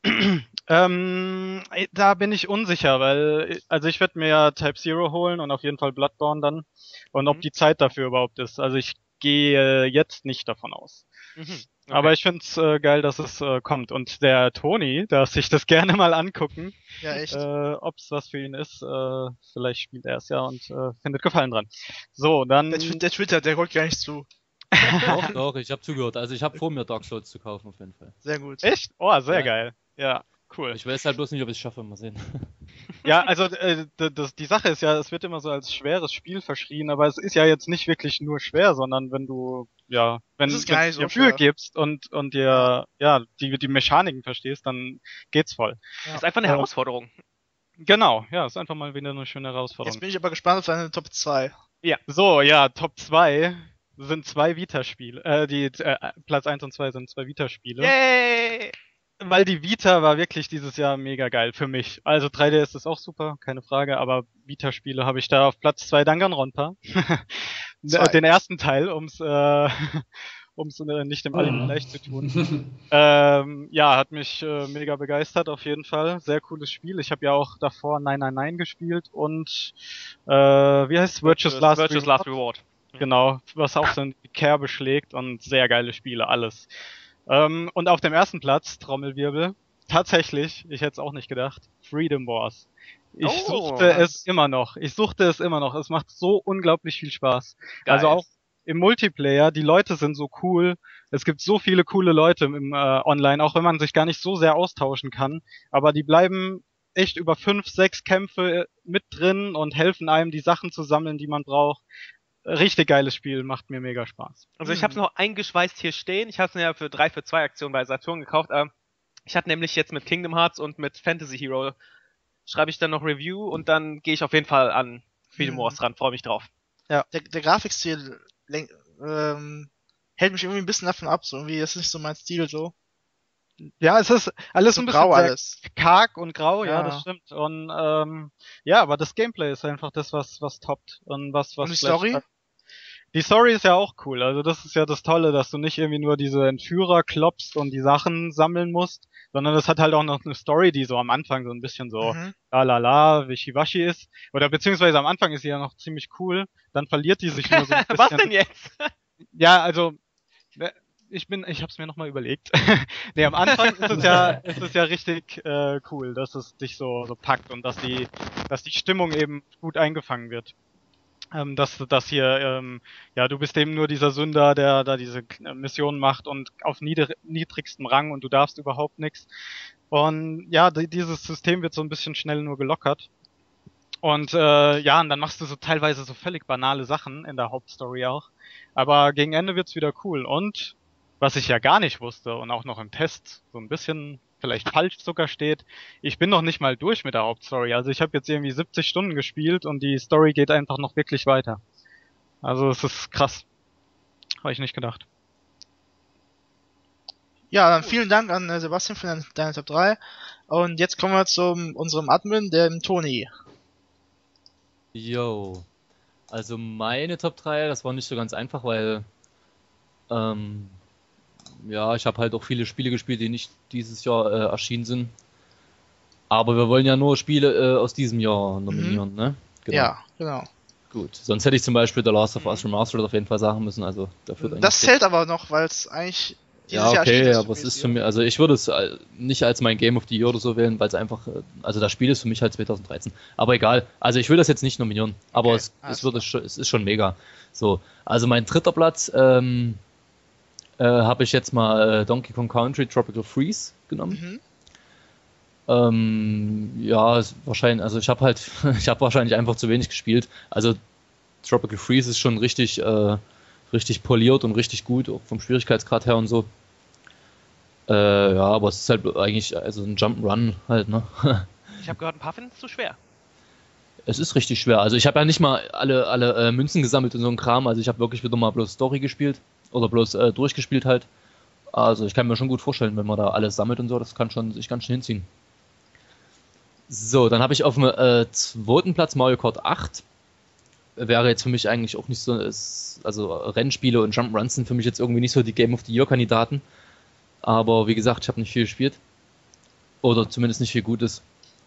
Ähm, da bin ich unsicher, weil, also ich werde mir ja Type Zero holen und auf jeden Fall Bloodborne dann. Und ob Mhm. die Zeit dafür überhaupt ist. Also ich gehe jetzt nicht davon aus. Mhm. Okay. Aber ich find's äh, geil, dass es äh, kommt. Und der Toni darf sich das gerne mal angucken, Ja, echt. äh, ob's was für ihn ist. Äh, vielleicht spielt er es ja und äh, findet Gefallen dran. So, dann... Der, Twi- der Twitter, der rollt gar nicht zu. Doch, doch, ich habe zugehört. Also ich habe vor mir Dark Souls zu kaufen, auf jeden Fall. Sehr gut. Echt? Oh, sehr Ja. geil. Ja, cool. Ich weiß halt bloß nicht, ob ich es schaffe, mal sehen. Ja, also äh, d- das, die Sache ist ja, es wird immer so als schweres Spiel verschrien, aber es ist ja jetzt nicht wirklich nur schwer, sondern wenn du, ja, wenn, Das ist wenn gar du nicht so dir schwer. Mühe gibst und und dir, ja, die die Mechaniken verstehst, dann geht's voll. Das ist einfach eine Äh, Herausforderung. Genau, ja, ist einfach mal wieder eine schöne Jetzt Herausforderung. bin ich aber gespannt auf deine Top zwei. So, ja, Top zwei sind zwei Vita-Spiele. Äh, die äh, Platz eins und zwei sind zwei Vita-Spiele. Yay! Weil die Vita war wirklich dieses Jahr mega geil für mich. Also drei D S ist auch super, keine Frage, aber Vita-Spiele habe ich da auf Platz zwei Danganronpa. Zwei. Den ersten Teil, ums äh, ums äh, nicht dem Alien Mhm. gleich zu tun. Ähm, ja, hat mich äh, mega begeistert auf jeden Fall. Sehr cooles Spiel. Ich habe ja auch davor neun neun neun gespielt und äh, wie heißt es? Virtuous Last Virtuous Reward. Last Reward. Genau, was auch so in die Kerbe schlägt, und sehr geile Spiele, alles. Ähm, und auf dem ersten Platz, Trommelwirbel, tatsächlich, ich hätte es auch nicht gedacht, Freedom Wars. Ich Oh, suchte was? es immer noch. Ich suchte es immer noch. Es macht so unglaublich viel Spaß. Geil. Also auch im Multiplayer, die Leute sind so cool. Es gibt so viele coole Leute im äh, Online, auch wenn man sich gar nicht so sehr austauschen kann. Aber die bleiben echt über fünf, sechs Kämpfe mit drin und helfen einem, die Sachen zu sammeln, die man braucht. Richtig geiles Spiel, macht mir mega Spaß. Also ich Mhm. habe es noch eingeschweißt hier stehen. Ich habe es ja für drei für zwei Aktionen bei Saturn gekauft. Ähm, ich hatte nämlich jetzt mit Kingdom Hearts und mit Fantasy Hero schreibe ich dann noch Review, und dann gehe ich auf jeden Fall an Freedom Mhm. Wars ran. Freue mich drauf. Der, der Grafikstil lenk, ähm, hält mich irgendwie ein bisschen davon ab. So irgendwie, das ist nicht so mein Stil so. Ja, es ist alles So ein bisschen grau sehr alles. karg und grau, ja, Ja. das stimmt. Und ähm, ja, aber das Gameplay ist einfach das, was was toppt und was was Und die vielleicht- Story? Die Story ist ja auch cool. Also das ist ja das Tolle, dass du nicht irgendwie nur diese Entführer klopfst und die Sachen sammeln musst, sondern es hat halt auch noch eine Story, die so am Anfang so ein bisschen so Mhm. la la la, wischiwaschi ist. Oder beziehungsweise am Anfang ist sie ja noch ziemlich cool, dann verliert die sich nur so ein bisschen. Was denn jetzt? Ja, also ne, ich bin, ich hab's mir nochmal überlegt. Nee, am Anfang ist es ja, ist es ja richtig äh, cool, dass es dich so, so packt und dass die, dass die Stimmung eben gut eingefangen wird. Ähm, dass dass hier, ähm, ja, du bist eben nur dieser Sünder, der da diese K- Mission macht und auf nieder niedrigstem Rang und du darfst überhaupt nichts. Und ja, die, dieses System wird so ein bisschen schnell nur gelockert. Und äh, ja, und dann machst du so teilweise so völlig banale Sachen in der Hauptstory auch. Aber gegen Ende wird's wieder cool. Und was ich ja gar nicht wusste und auch noch im Test so ein bisschen vielleicht falsch sogar steht, ich bin noch nicht mal durch mit der Hauptstory. Also ich habe jetzt irgendwie siebzig Stunden gespielt und die Story geht einfach noch wirklich weiter. Also es ist krass. Habe ich nicht gedacht. Ja, dann vielen Dank an äh, Sebastian für deine, deine Top drei. Und jetzt kommen wir zu unserem Admin, dem Toni. Yo. Also meine Top drei, das war nicht so ganz einfach, weil ähm, ja, ich habe halt auch viele Spiele gespielt, die nicht dieses Jahr äh, erschienen sind. Aber wir wollen ja nur Spiele äh, aus diesem Jahr nominieren, ne? Genau. Ja, genau. Gut. Sonst hätte ich zum Beispiel The Last of Us Remastered auf jeden Fall sagen müssen, also dafür eigentlich. Das zählt aber noch, weil es eigentlich dieses Ja, Jahr okay, erschienen aber es für ist P C. für mich, also ich würde es äh, nicht als mein Game of the Year oder so wählen, weil es einfach, äh, also das Spiel ist für mich halt zwanzig dreizehn. Aber egal, also ich will das jetzt nicht nominieren, aber Okay, es, alles es, wird, es, schon- es ist schon mega. So, also mein dritter Platz ähm, äh, habe ich jetzt mal äh, Donkey Kong Country Tropical Freeze genommen. Mhm. Ähm, ja, es, wahrscheinlich, also ich habe halt, ich habe wahrscheinlich einfach zu wenig gespielt. Also Tropical Freeze ist schon richtig, äh, richtig poliert und richtig gut, auch vom Schwierigkeitsgrad her und so. Äh, ja, aber es ist halt eigentlich also ein Jump'n'Run halt, ne? Ich habe gehört, ein paar finden es zu schwer. Es ist richtig schwer. Also ich habe ja nicht mal alle, alle äh, Münzen gesammelt und so ein Kram. Also ich habe wirklich wieder mal bloß Story gespielt. Oder bloß äh, durchgespielt halt. Also ich kann mir schon gut vorstellen, wenn man da alles sammelt und so, das kann schon sich ganz schön hinziehen. So, dann habe ich auf dem äh, zweiten Platz Mario Kart acht. Wäre jetzt für mich eigentlich auch nicht so, ist, also Rennspiele und Jump'n'Runs sind für mich jetzt irgendwie nicht so die Game of the Year Kandidaten. Aber wie gesagt, ich habe nicht viel gespielt. Oder zumindest nicht viel Gutes.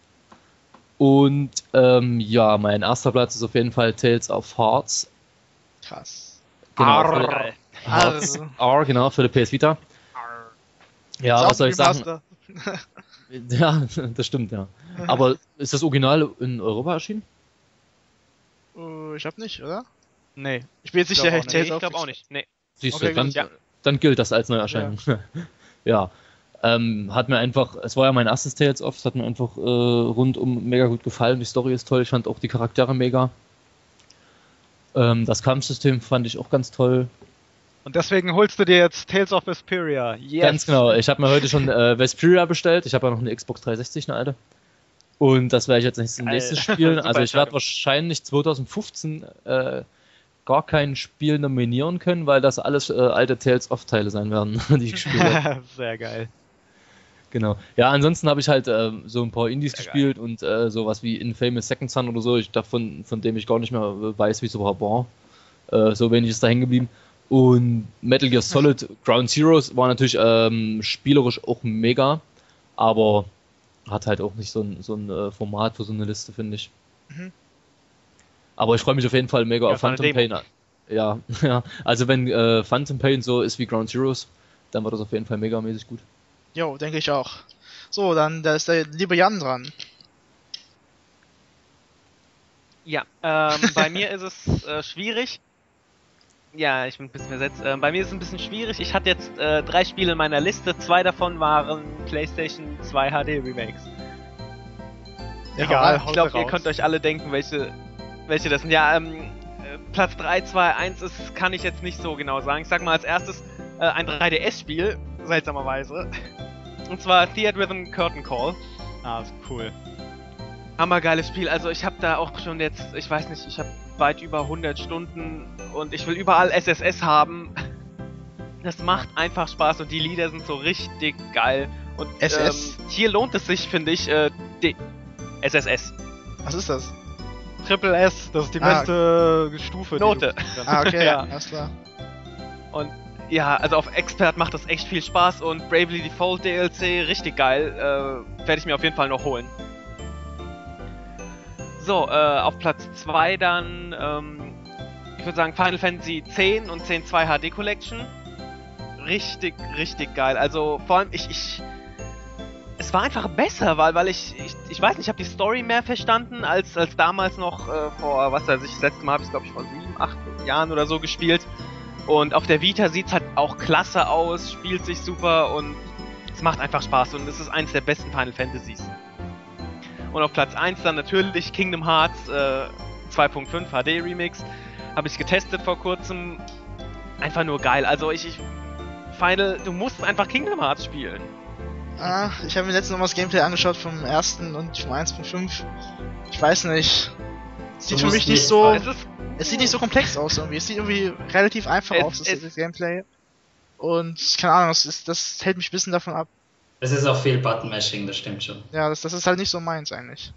Und ähm, ja, mein erster Platz ist auf jeden Fall Tales of Hearts. Krass. Genau, für Arr. die- Hearts R, genau, für die P S Vita. Ja, Ist auch was soll ich sagen? Remaster. Ja, das stimmt, ja. Aber ist das Original in Europa erschienen? Äh, ich hab nicht, oder? Nee. Ich bin jetzt Ich nicht glaub der auch nicht. Nee, Tales ich of glaube auch nicht. Nee. Siehst Okay, du, dann, gut, ja. dann gilt das als Neuerscheinung. Ja. Ähm, hat mir einfach, es war ja mein erstes Tales of, es hat mir einfach äh, rundum mega gut gefallen. Die Story ist toll, ich fand auch die Charaktere mega. Ähm, das Kampfsystem fand ich auch ganz toll. Und deswegen holst du dir jetzt Tales of Vesperia. Yes. Ganz genau, ich habe mir heute schon äh, Vesperia bestellt. Ich habe ja noch eine Xbox dreihundertsechzig, eine alte. Und das werde ich jetzt nächstes, Geil. nächstes spielen. Super Also ich werde Entscheidung. wahrscheinlich zwanzig fünfzehn äh, gar kein Spiel nominieren können, weil das alles äh, alte Tales of Teile sein werden, die ich gespielt habe. Sehr geil. Genau. Ja, ansonsten habe ich halt äh, so ein paar Indies Sehr gespielt und äh, sowas wie Infamous Second Son oder so, ich, davon, von dem ich gar nicht mehr äh, weiß, wie es überhaupt war. Äh, so wenig ist da hängen geblieben. Und Metal Gear Solid Ground Zeroes war natürlich ähm, spielerisch auch mega, aber hat halt auch nicht so ein, so ein äh, Format für so eine Liste, finde ich. Mhm. Aber ich freue mich auf jeden Fall mega Ja, auf es war eine Phantom Demo. Pain. Ja, ja, also wenn äh, Phantom Pain so ist wie Ground Zeroes, dann war das auf jeden Fall megamäßig gut. Jo, denke ich auch. So, dann da ist der liebe Jan dran. Ja, ähm, bei mir ist es äh, schwierig. Ja, ich bin ein bisschen versetzt. Ähm, bei mir ist es ein bisschen schwierig. Ich hatte jetzt äh, drei Spiele in meiner Liste. Zwei davon waren PlayStation zwei H D Remakes. Egal, ich haut glaube, ihr raus. könnt euch alle denken, welche, welche das sind. Ja, ähm, äh, Platz drei, zwei, eins ist, kann ich jetzt nicht so genau sagen. Ich sag mal als erstes äh, ein drei D S-Spiel, seltsamerweise. Und zwar Theatrhythm Curtain Call. Ah, ist cool. Hammergeiles Spiel. Also ich habe da auch schon jetzt, ich weiß nicht, ich habe weit über hundert Stunden und ich will überall S S S haben. Das macht einfach Spaß und die Lieder sind so richtig geil. Und S S? Ähm, hier lohnt es sich, finde ich, äh, die S S S. Was ist das? Triple S, das ist die Ah. beste Stufe. die Note. du kriegen kannst. Ah, okay, Ja. alles klar. Ja, also auf Expert macht das echt viel Spaß und Bravely Default D L C, richtig geil. Äh, werde ich mir auf jeden Fall noch holen. So, äh, auf Platz zwei dann, ähm, ich würde sagen Final Fantasy X und X zwei H D Collection. Richtig, richtig geil. Also vor allem, ich, ich es war einfach besser, weil, weil ich, ich, ich weiß nicht, ich habe die Story mehr verstanden als, als damals noch äh, vor, was weiß ich, das letzte Mal habe ich glaube ich vor sieben, acht Jahren oder so gespielt. Und auf der Vita sieht's halt auch klasse aus, spielt sich super und es macht einfach Spaß und es ist eines der besten Final Fantasies. Und auf Platz eins dann natürlich Kingdom Hearts äh, zwei Punkt fünf H D Remix. Habe ich getestet vor kurzem. Einfach nur geil. Also ich, ich Final, du musst einfach Kingdom Hearts spielen. Ah, ich habe mir letztens noch mal das Gameplay angeschaut vom ersten und vom eins Punkt fünf. Ich weiß nicht. Es sieht Du für musst mich nicht nicht- so. Es ist Es sieht nicht so komplex aus irgendwie. Es sieht irgendwie relativ einfach Es- aus, das, es- das Gameplay. Und keine Ahnung, das, ist, das hält mich ein bisschen davon ab. Es ist auch viel Button-Mashing, das stimmt schon. Ja, das, das ist halt nicht so meins eigentlich.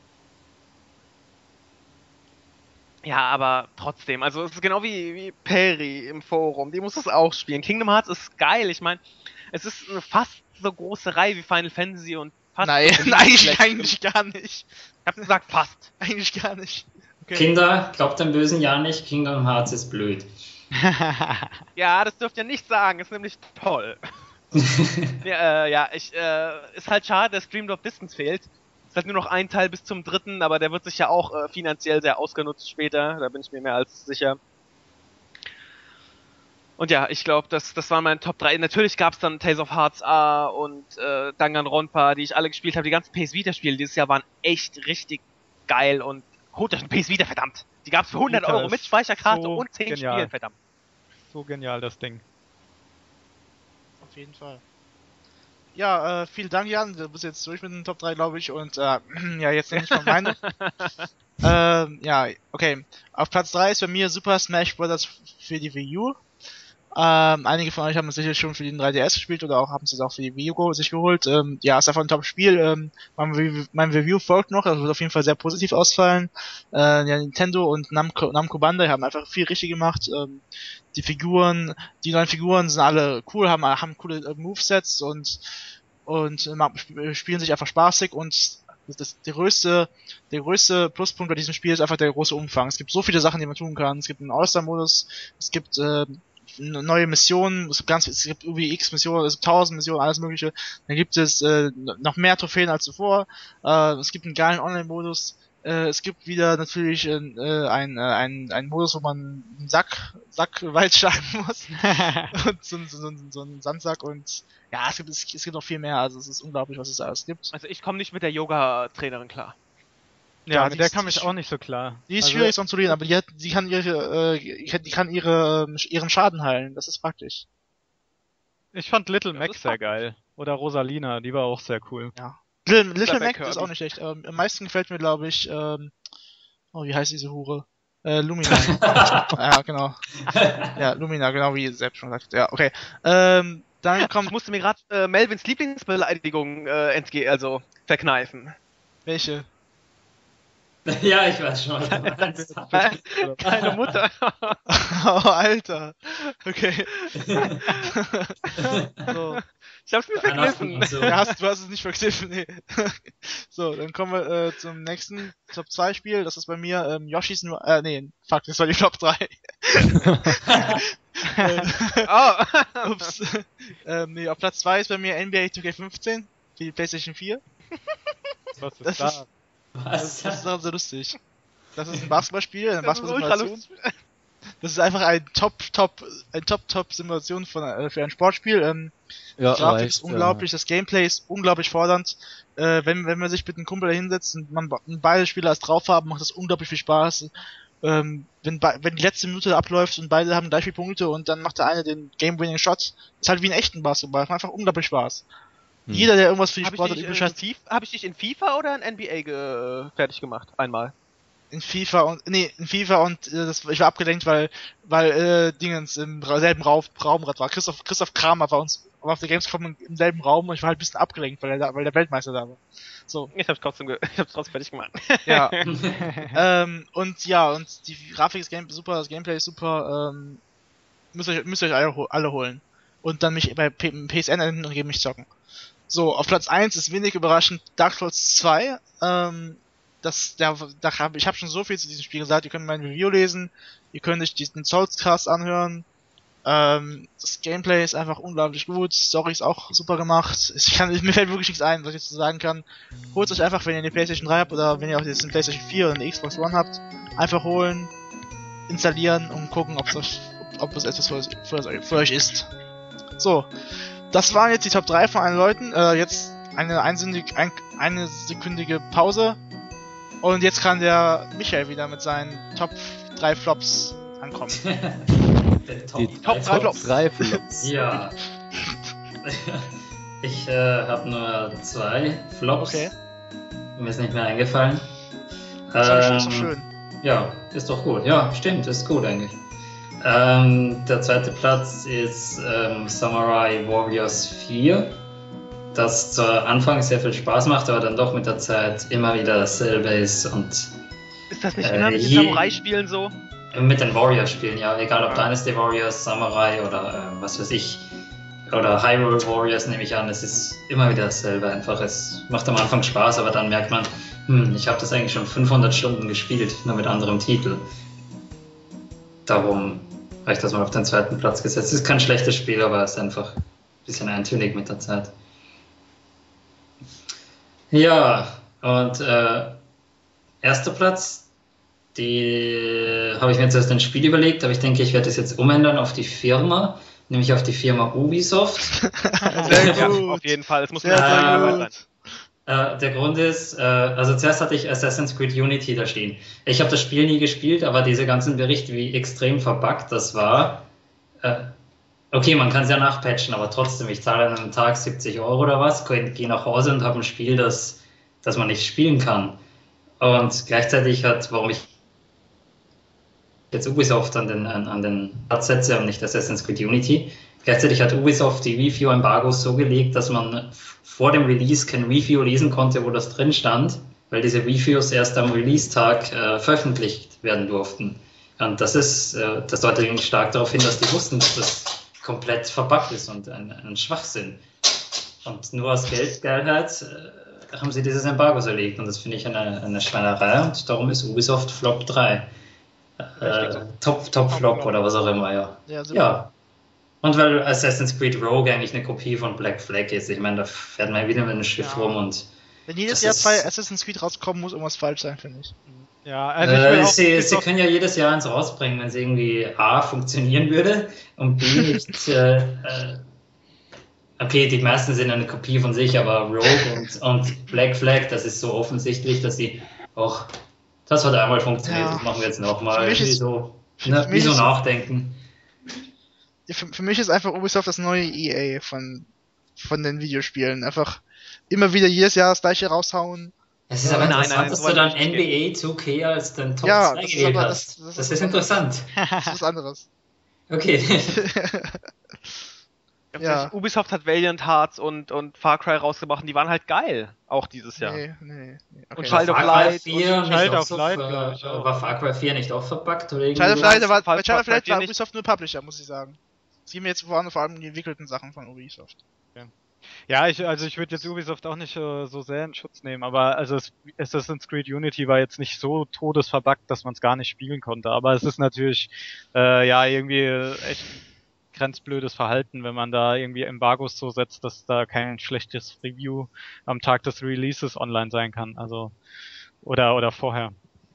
Ja, aber trotzdem, also es ist genau wie, wie Perry im Forum, die muss es auch spielen. Kingdom Hearts ist geil, ich meine, es ist eine fast so große Reihe wie Final Fantasy und fast Nein, so eigentlich, vielleicht- eigentlich gar nicht. Ich hab gesagt fast. Eigentlich gar nicht. Okay. Kinder, glaubt dem Bösen ja nicht, Kingdom Hearts ist blöd. Ja, das dürft ihr nicht sagen, ist nämlich toll. ja, äh, ja, ich, äh, ist halt schade, dass Stream of Distance fehlt. Ist halt nur noch ein Teil bis zum dritten, aber der wird sich ja auch äh, finanziell sehr ausgenutzt später, da bin ich mir mehr als sicher. Und ja, ich glaube, das, das waren meine Top drei. Natürlich gab es dann Tales of Hearts A und äh, Danganronpa, die ich alle gespielt habe. Die ganzen P S Vita-Spiele dieses Jahr waren echt richtig geil und holt euch ein P S Vita, verdammt! Die gab's für hundert Vita Euro ist mit Speicherkarte so und zehn genial. Spielen, verdammt. So genial, das Ding. Auf jeden Fall. Ja, äh, vielen Dank, Jan. Du bist jetzt durch mit den Top drei, glaube ich. Und äh, ja, jetzt nenne ich mal meine. ähm, ja, okay. Auf Platz drei ist bei mir Super Smash Bros. Für die Wii U. Ähm, einige von euch haben es sicherlich schon für den drei D S gespielt oder auch haben es auch für die Wii U sich geholt. Ähm, ja, ist einfach ein Top-Spiel. Ähm, mein, Re mein Review folgt noch, also wird auf jeden Fall sehr positiv ausfallen. Äh, ja, Nintendo und Namco, Namco Bandai haben einfach viel richtig gemacht. Ähm, die Figuren, die neuen Figuren sind alle cool, haben, haben coole äh, Movesets und und äh, ma- sp- spielen sich einfach spaßig und das, das, der größte, der größte Pluspunkt bei diesem Spiel ist einfach der große Umfang. Es gibt so viele Sachen, die man tun kann. Es gibt einen All-Star-Modus, es gibt äh, n- neue Missionen, es gibt ganz, es gibt irgendwie x Missionen, es gibt tausend Missionen, alles mögliche. Dann gibt es äh, noch mehr Trophäen als zuvor. Äh, es gibt einen geilen Online-Modus. Äh, es gibt wieder natürlich äh, ein, äh, ein, ein Modus, wo man einen Sack, Sack Wald schlagen muss. und so, so, so, so einen Sandsack und ja, es gibt, es, es gibt noch viel mehr, also es ist unglaublich, was es alles gibt. Also ich komme nicht mit der Yoga-Trainerin klar. Ja, Ja, mit die der ist- kam die ich ist- auch nicht so klar. Die ist Also, schwierig zu kontrollieren, aber die hat, die kann ihre, äh, die kann ihre, ähm, ihren Schaden heilen, das ist praktisch. Ich fand Little Ja, Mac das ist sehr praktisch. geil. Oder Rosalina, die war auch sehr cool. Little, Little bei Mac Kirby. ist auch nicht schlecht, ähm, am meisten gefällt mir, glaube ich, ähm, oh, wie heißt diese Hure? Äh, Lumina. Ja, genau. Ja, Lumina, genau wie ihr selbst schon sagt. Ja, okay. Ähm, dann Ich kommt, musste mir gerade äh, Melvins Lieblingsbeleidigung äh, entge also verkneifen. welche? Ja, ich weiß schon, was du meinst. Keine Mutter. Oh, Alter. Okay. So. Ich hab's mir Weihnachten verkniffen. und so. Ja, hast, du hast es nicht verkniffen, nee. So, dann kommen wir äh, zum nächsten Top zwei Spiel. Das ist bei mir ähm, Yoshi's nur, äh, nee, fuck, das war die Top drei. Oh. Ups. ähm, nee, auf Platz zwei ist bei mir N B A zwei K fünfzehn für die PlayStation vier. Was ist Das da? ist- Das, Was? das ist auch sehr lustig. Das ist ein Basketballspiel, eine Das ist ultra Basketballsimulation. lustig. Das ist einfach ein Top, Top, ein Top, Top Simulation von, äh, für ein Sportspiel. Ähm, Ja, die Grafik reicht, ist unglaublich, das Gameplay ist unglaublich fordernd. Äh, wenn, wenn man sich mit einem Kumpel da hinsetzt und man und beide Spieler es drauf haben, macht das unglaublich viel Spaß. Ähm, wenn, bei- wenn die letzte Minute abläuft und beide haben gleich viele Punkte und dann macht der eine den Game-Winning Shot, ist halt wie ein echten Basketball, macht einfach unglaublich Spaß. Hm. Jeder, der irgendwas für die Habe ich, Sportart dich, übrig äh, hat, in FIFA- hab ich dich in FIFA oder in N B A ge fertig gemacht? Einmal. in FIFA und nee, in FIFA und äh, das, ich war abgelenkt, weil weil äh, Dingens im Ra selben Raum, Raumrad war. Christoph Christoph Kramer war uns aber auf der Gamescom im, im selben Raum und ich war halt ein bisschen abgelenkt, weil, der, weil der Weltmeister da war. So. Ich hab's trotzdem, ge ich hab's trotzdem fertig gemacht. Ja. ähm, und ja, und die Grafik ist game super, das Gameplay ist super, ähm, müsst ihr euch, müsst ihr euch alle, alle holen. Und dann mich bei P S N enden und gegen mich zocken. So, auf Platz eins ist wenig überraschend Dark Souls zwei. Ähm, das, da, da hab, ich habe schon so viel zu diesem Spiel gesagt. Ihr könnt mein Review lesen, ihr könnt euch diesen Soulscast anhören. Ähm, das Gameplay ist einfach unglaublich gut, Story ist auch super gemacht. Ich kann, mir fällt wirklich nichts ein, was ich dazu sagen kann. Holt euch einfach, wenn ihr eine PlayStation drei habt oder wenn ihr auch jetzt eine PlayStation vier oder eine Xbox One habt, einfach holen, installieren und gucken, ob es ob es etwas für, für, für euch ist. So, das waren jetzt die Top drei von allen Leuten. Äh, jetzt eine einsinnig, ein, eine sekündige Pause. Und jetzt kann der Michael wieder mit seinen Top drei Flops ankommen. Der Top Die drei Top Flops. drei Flops. Ja. Ich äh, habe nur zwei Flops. Okay. Mir ist nicht mehr eingefallen. Das war Ähm, so schön. Ja, ist doch gut. Ja, stimmt, ist gut eigentlich. Ähm, der zweite Platz ist ähm, Samurai Warriors vier, das zu Anfang sehr viel Spaß macht, aber dann doch mit der Zeit immer wieder dasselbe ist und Ist das nicht Äh, immer mit den je- Samurai-Spielen so? mit den Warriors-Spielen, ja, egal ob Ja. Dynasty Warriors, Samurai oder äh, was weiß ich, oder Hyrule Warriors nehme ich an, es ist immer wieder dasselbe einfach. Es macht am Anfang Spaß, aber dann merkt man, hm, ich habe das eigentlich schon fünfhundert Stunden gespielt, nur mit anderem Titel. Darum habe ich das mal auf den zweiten Platz gesetzt. Es ist kein schlechtes Spiel, aber es ist einfach ein bisschen eintönig mit der Zeit. Ja, und äh, erster Platz, die habe ich mir jetzt erst ein Spiel überlegt, aber ich denke, ich werde das jetzt umändern auf die Firma, nämlich auf die Firma Ubisoft. Sehr Ja, gut. auf jeden Fall. Es muss Sehr mit der Zeit gut. dabei sein. Äh, der Grund ist, äh, also zuerst hatte ich Assassin's Creed Unity da stehen. Ich habe das Spiel nie gespielt, aber diese ganzen Berichte, wie extrem verbuggt das war, äh, okay, man kann es ja nachpatchen, aber trotzdem, ich zahle an einem Tag siebzig Euro oder was, gehe nach Hause und habe ein Spiel, das, das man nicht spielen kann. Und gleichzeitig hat, warum ich jetzt Ubisoft an den, an, an den Platz setze und nicht Assassin's Creed Unity, gleichzeitig hat Ubisoft die Review-Embargos so gelegt, dass man vor dem Release kein Review lesen konnte, wo das drin stand, weil diese Reviews erst am Release-Tag äh, veröffentlicht werden durften. Und das ist, äh, das deutet eigentlich stark darauf hin, dass die wussten, dass das komplett verbuggt ist und ein, ein Schwachsinn. Und nur aus Geldgeilheit äh, haben sie dieses Embargo erlegt und das finde ich eine, eine Schweinerei und darum ist Ubisoft Flop drei. Äh, Top, Top Flop oder was auch immer, ja. Ja, super. Ja. Und weil Assassin's Creed Rogue eigentlich eine Kopie von Black Flag ist. Ich meine, da fährt man wieder mit einem Schiff Ja. rum und Wenn jedes das Jahr ist- zwei Assassin's Creed rauskommen, muss irgendwas falsch sein, finde ich. Ja, also ich will äh, auch sie, sie Ubisoft- können ja jedes Jahr eins rausbringen, wenn es irgendwie A funktionieren würde und B nicht. äh, äh, okay, die meisten sind eine Kopie von sich, aber Rogue und, und Black Flag, das ist so offensichtlich, dass sie auch. Das hat einmal funktioniert, Ja. das machen wir jetzt Für nochmal. mich ist- Wieso, für ne, mich wieso ist- nachdenken? Ja, Für, für mich ist einfach Ubisoft das neue E A von, von den Videospielen. Einfach immer wieder jedes Jahr das gleiche raushauen. Es ist Ja, aber nein, interessant, nein, dass so du weit dann will ich N nicht B A zwei K als dein Top Ja, zwei das ist gewählt aber- hast. das- das Das ist ist was interessant. Das ist was anderes. Okay. Ja. Ubisoft hat Valiant Hearts und, und Far Cry rausgebracht und die waren halt geil. Auch dieses Jahr. Nee, nee, nee. Okay. Und Child of Far Cry Light vier und nicht Child auch of so Light, ver- glaub ich auch. War Far Cry vier nicht auch verbuggt? Oder irgendwie Child of so? Light war, Far- bei Child of Far Light Cry war nicht. Ubisoft nur Publisher, muss ich sagen. Es ging mir jetzt vor allem, vor allem um die entwickelten Sachen von Ubisoft. Ja, ich, also ich würde jetzt Ubisoft auch nicht äh, so sehr in Schutz nehmen, aber also es, Assassin's Creed Unity war jetzt nicht so todesverbuggt, dass man es gar nicht spielen konnte. Aber es ist natürlich äh, ja irgendwie echt grenzblödes Verhalten, wenn man da irgendwie Embargos so setzt, dass da kein schlechtes Review am Tag des Releases online sein kann. Also oder oder vorher.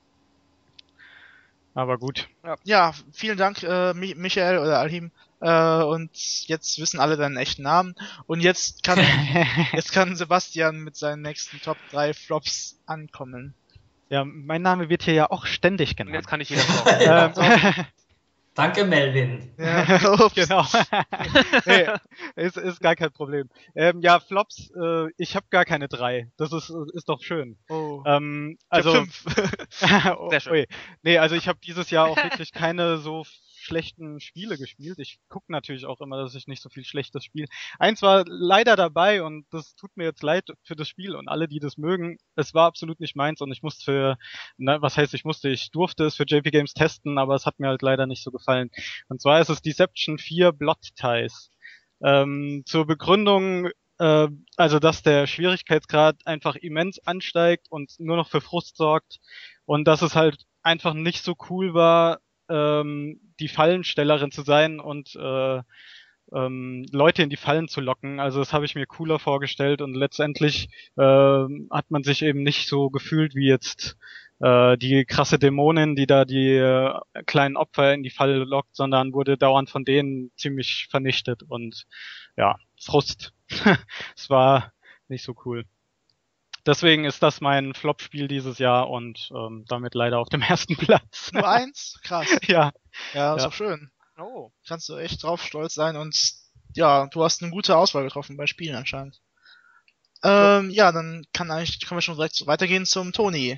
Aber gut. Ja, vielen Dank, äh, Mi- Michael oder Alhim. Äh, und jetzt wissen alle deinen echten Namen. Und jetzt kann, jetzt kann Sebastian mit seinen nächsten Top drei Flops ankommen. Ja, mein Name wird hier ja auch ständig Und genannt. jetzt kann ich wieder drauf. Ähm, Danke, Melvin. Ja, ups. Genau. Nee, ist, ist gar kein Problem. Ähm, ja, Flops, äh, ich habe gar keine drei. Das ist, ist doch schön. Oh. Ähm, Ich hab also, fünf. oh, Sehr schön. ui. Nee, also ich habe dieses Jahr auch wirklich keine so schlechten Spiele gespielt. Ich gucke natürlich auch immer, dass ich nicht so viel Schlechtes spiele. Eins war leider dabei und das tut mir jetzt leid für das Spiel und alle, die das mögen. Es war absolut nicht meins und ich musste für, na, was heißt ich musste, ich durfte es für J P Games testen, aber es hat mir halt leider nicht so gefallen. Und zwar ist es Deception vier Blood Ties. Ähm, zur Begründung, äh, also dass der Schwierigkeitsgrad einfach immens ansteigt und nur noch für Frust sorgt und dass es halt einfach nicht so cool war, ähm, die Fallenstellerin zu sein und äh, ähm, Leute in die Fallen zu locken. Also das habe ich mir cooler vorgestellt und letztendlich äh, hat man sich eben nicht so gefühlt wie jetzt äh, die krasse Dämonin, die da die äh, kleinen Opfer in die Falle lockt, sondern wurde dauernd von denen ziemlich vernichtet und ja, Frust. Es war nicht so cool. Deswegen ist das mein Flop-Spiel dieses Jahr und ähm, damit leider auf dem ersten Platz. Nur eins? Krass. Ja. Ja, ist Ja. doch schön. Oh. Kannst du echt drauf stolz sein und ja, du hast eine gute Auswahl getroffen bei Spielen anscheinend. Ähm, ja, dann kann eigentlich, können wir schon direkt weitergehen zum Toni.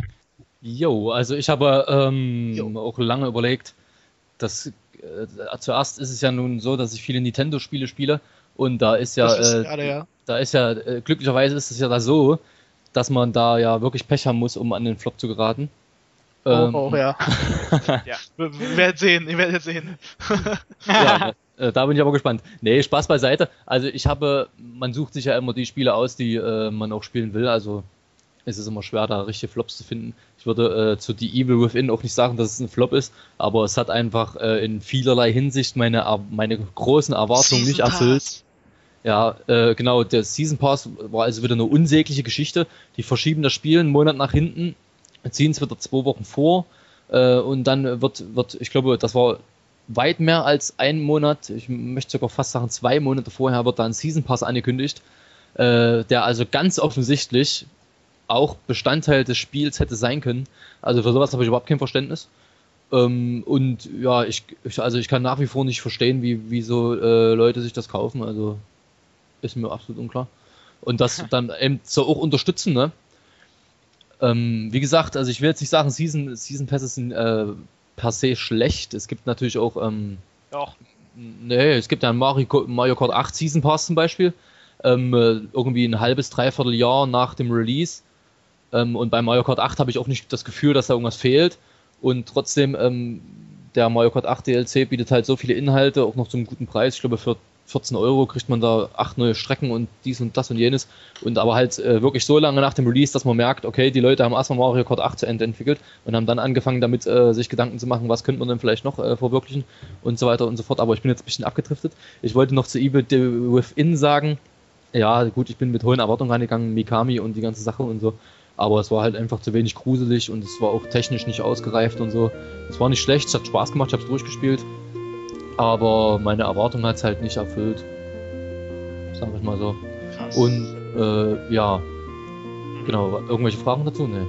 Jo, also ich habe ähm, Jo. auch lange überlegt, dass äh, zuerst ist es ja nun so, dass ich viele Nintendo-Spiele spiele und da ist ja, das wissen äh, wir alle, ja. da ist ja, äh, glücklicherweise ist es ja da so, dass man da ja wirklich Pech haben muss, um an den Flop zu geraten. Ähm, Oh, oh, ja. Ja. Wir, wir werden sehen, ihr werdet sehen. ja, äh, da bin ich aber gespannt. Nee, Spaß beiseite. Also ich habe, man sucht sich ja immer die Spiele aus, die äh, man auch spielen will, also es ist immer schwer, da richtige Flops zu finden. Ich würde äh, zu The Evil Within auch nicht sagen, dass es ein Flop ist, aber es hat einfach äh, in vielerlei Hinsicht meine, Er- meine großen Erwartungen nicht Season erfüllt. Pass. Ja, äh, genau, der Season Pass war also wieder eine unsägliche Geschichte. Die verschieben das Spiel einen Monat nach hinten, ziehen es wieder zwei Wochen vor äh, und dann wird, wird, ich glaube, das war weit mehr als ein Monat, ich möchte sogar fast sagen zwei Monate vorher, wird da ein Season Pass angekündigt, äh, der also ganz offensichtlich auch Bestandteil des Spiels hätte sein können. Also für sowas habe ich überhaupt kein Verständnis. Ähm, und ja, ich, ich, also ich kann nach wie vor nicht verstehen, wie, wie so äh, Leute sich das kaufen. Also ist mir absolut unklar. Und das dann eben so auch unterstützen, ne? Ähm, wie gesagt, also ich will jetzt nicht sagen, Season, Season Passes sind äh, per se schlecht. Es gibt natürlich auch, ähm, Doch. nee, es gibt ja einen Mario, Mario Kart acht Season Pass zum Beispiel. Ähm, äh, irgendwie ein halbes, dreiviertel Jahr nach dem Release. Ähm, und bei Mario Kart acht habe ich auch nicht das Gefühl, dass da irgendwas fehlt. Und trotzdem, ähm, der Mario Kart acht D L C bietet halt so viele Inhalte, auch noch zum guten Preis. Ich glaube, für vierzehn Euro kriegt man da acht neue Strecken und dies und das und jenes. Und aber halt äh, wirklich so lange nach dem Release, dass man merkt, okay, die Leute haben erstmal Mario Kart acht zu Ende entwickelt und haben dann angefangen damit, äh, sich Gedanken zu machen, was könnte man denn vielleicht noch äh, verwirklichen und so weiter und so fort. Aber ich bin jetzt ein bisschen abgedriftet. Ich wollte noch zu Evil Within sagen, ja gut, ich bin mit hohen Erwartungen reingegangen, Mikami und die ganze Sache und so. Aber es war halt einfach zu wenig gruselig und es war auch technisch nicht ausgereift und so. Es war nicht schlecht, es hat Spaß gemacht, ich habe es durchgespielt. Aber meine Erwartung hat es halt nicht erfüllt. Sag ich mal so. Krass. Und äh, ja, genau, irgendwelche Fragen dazu? Nee.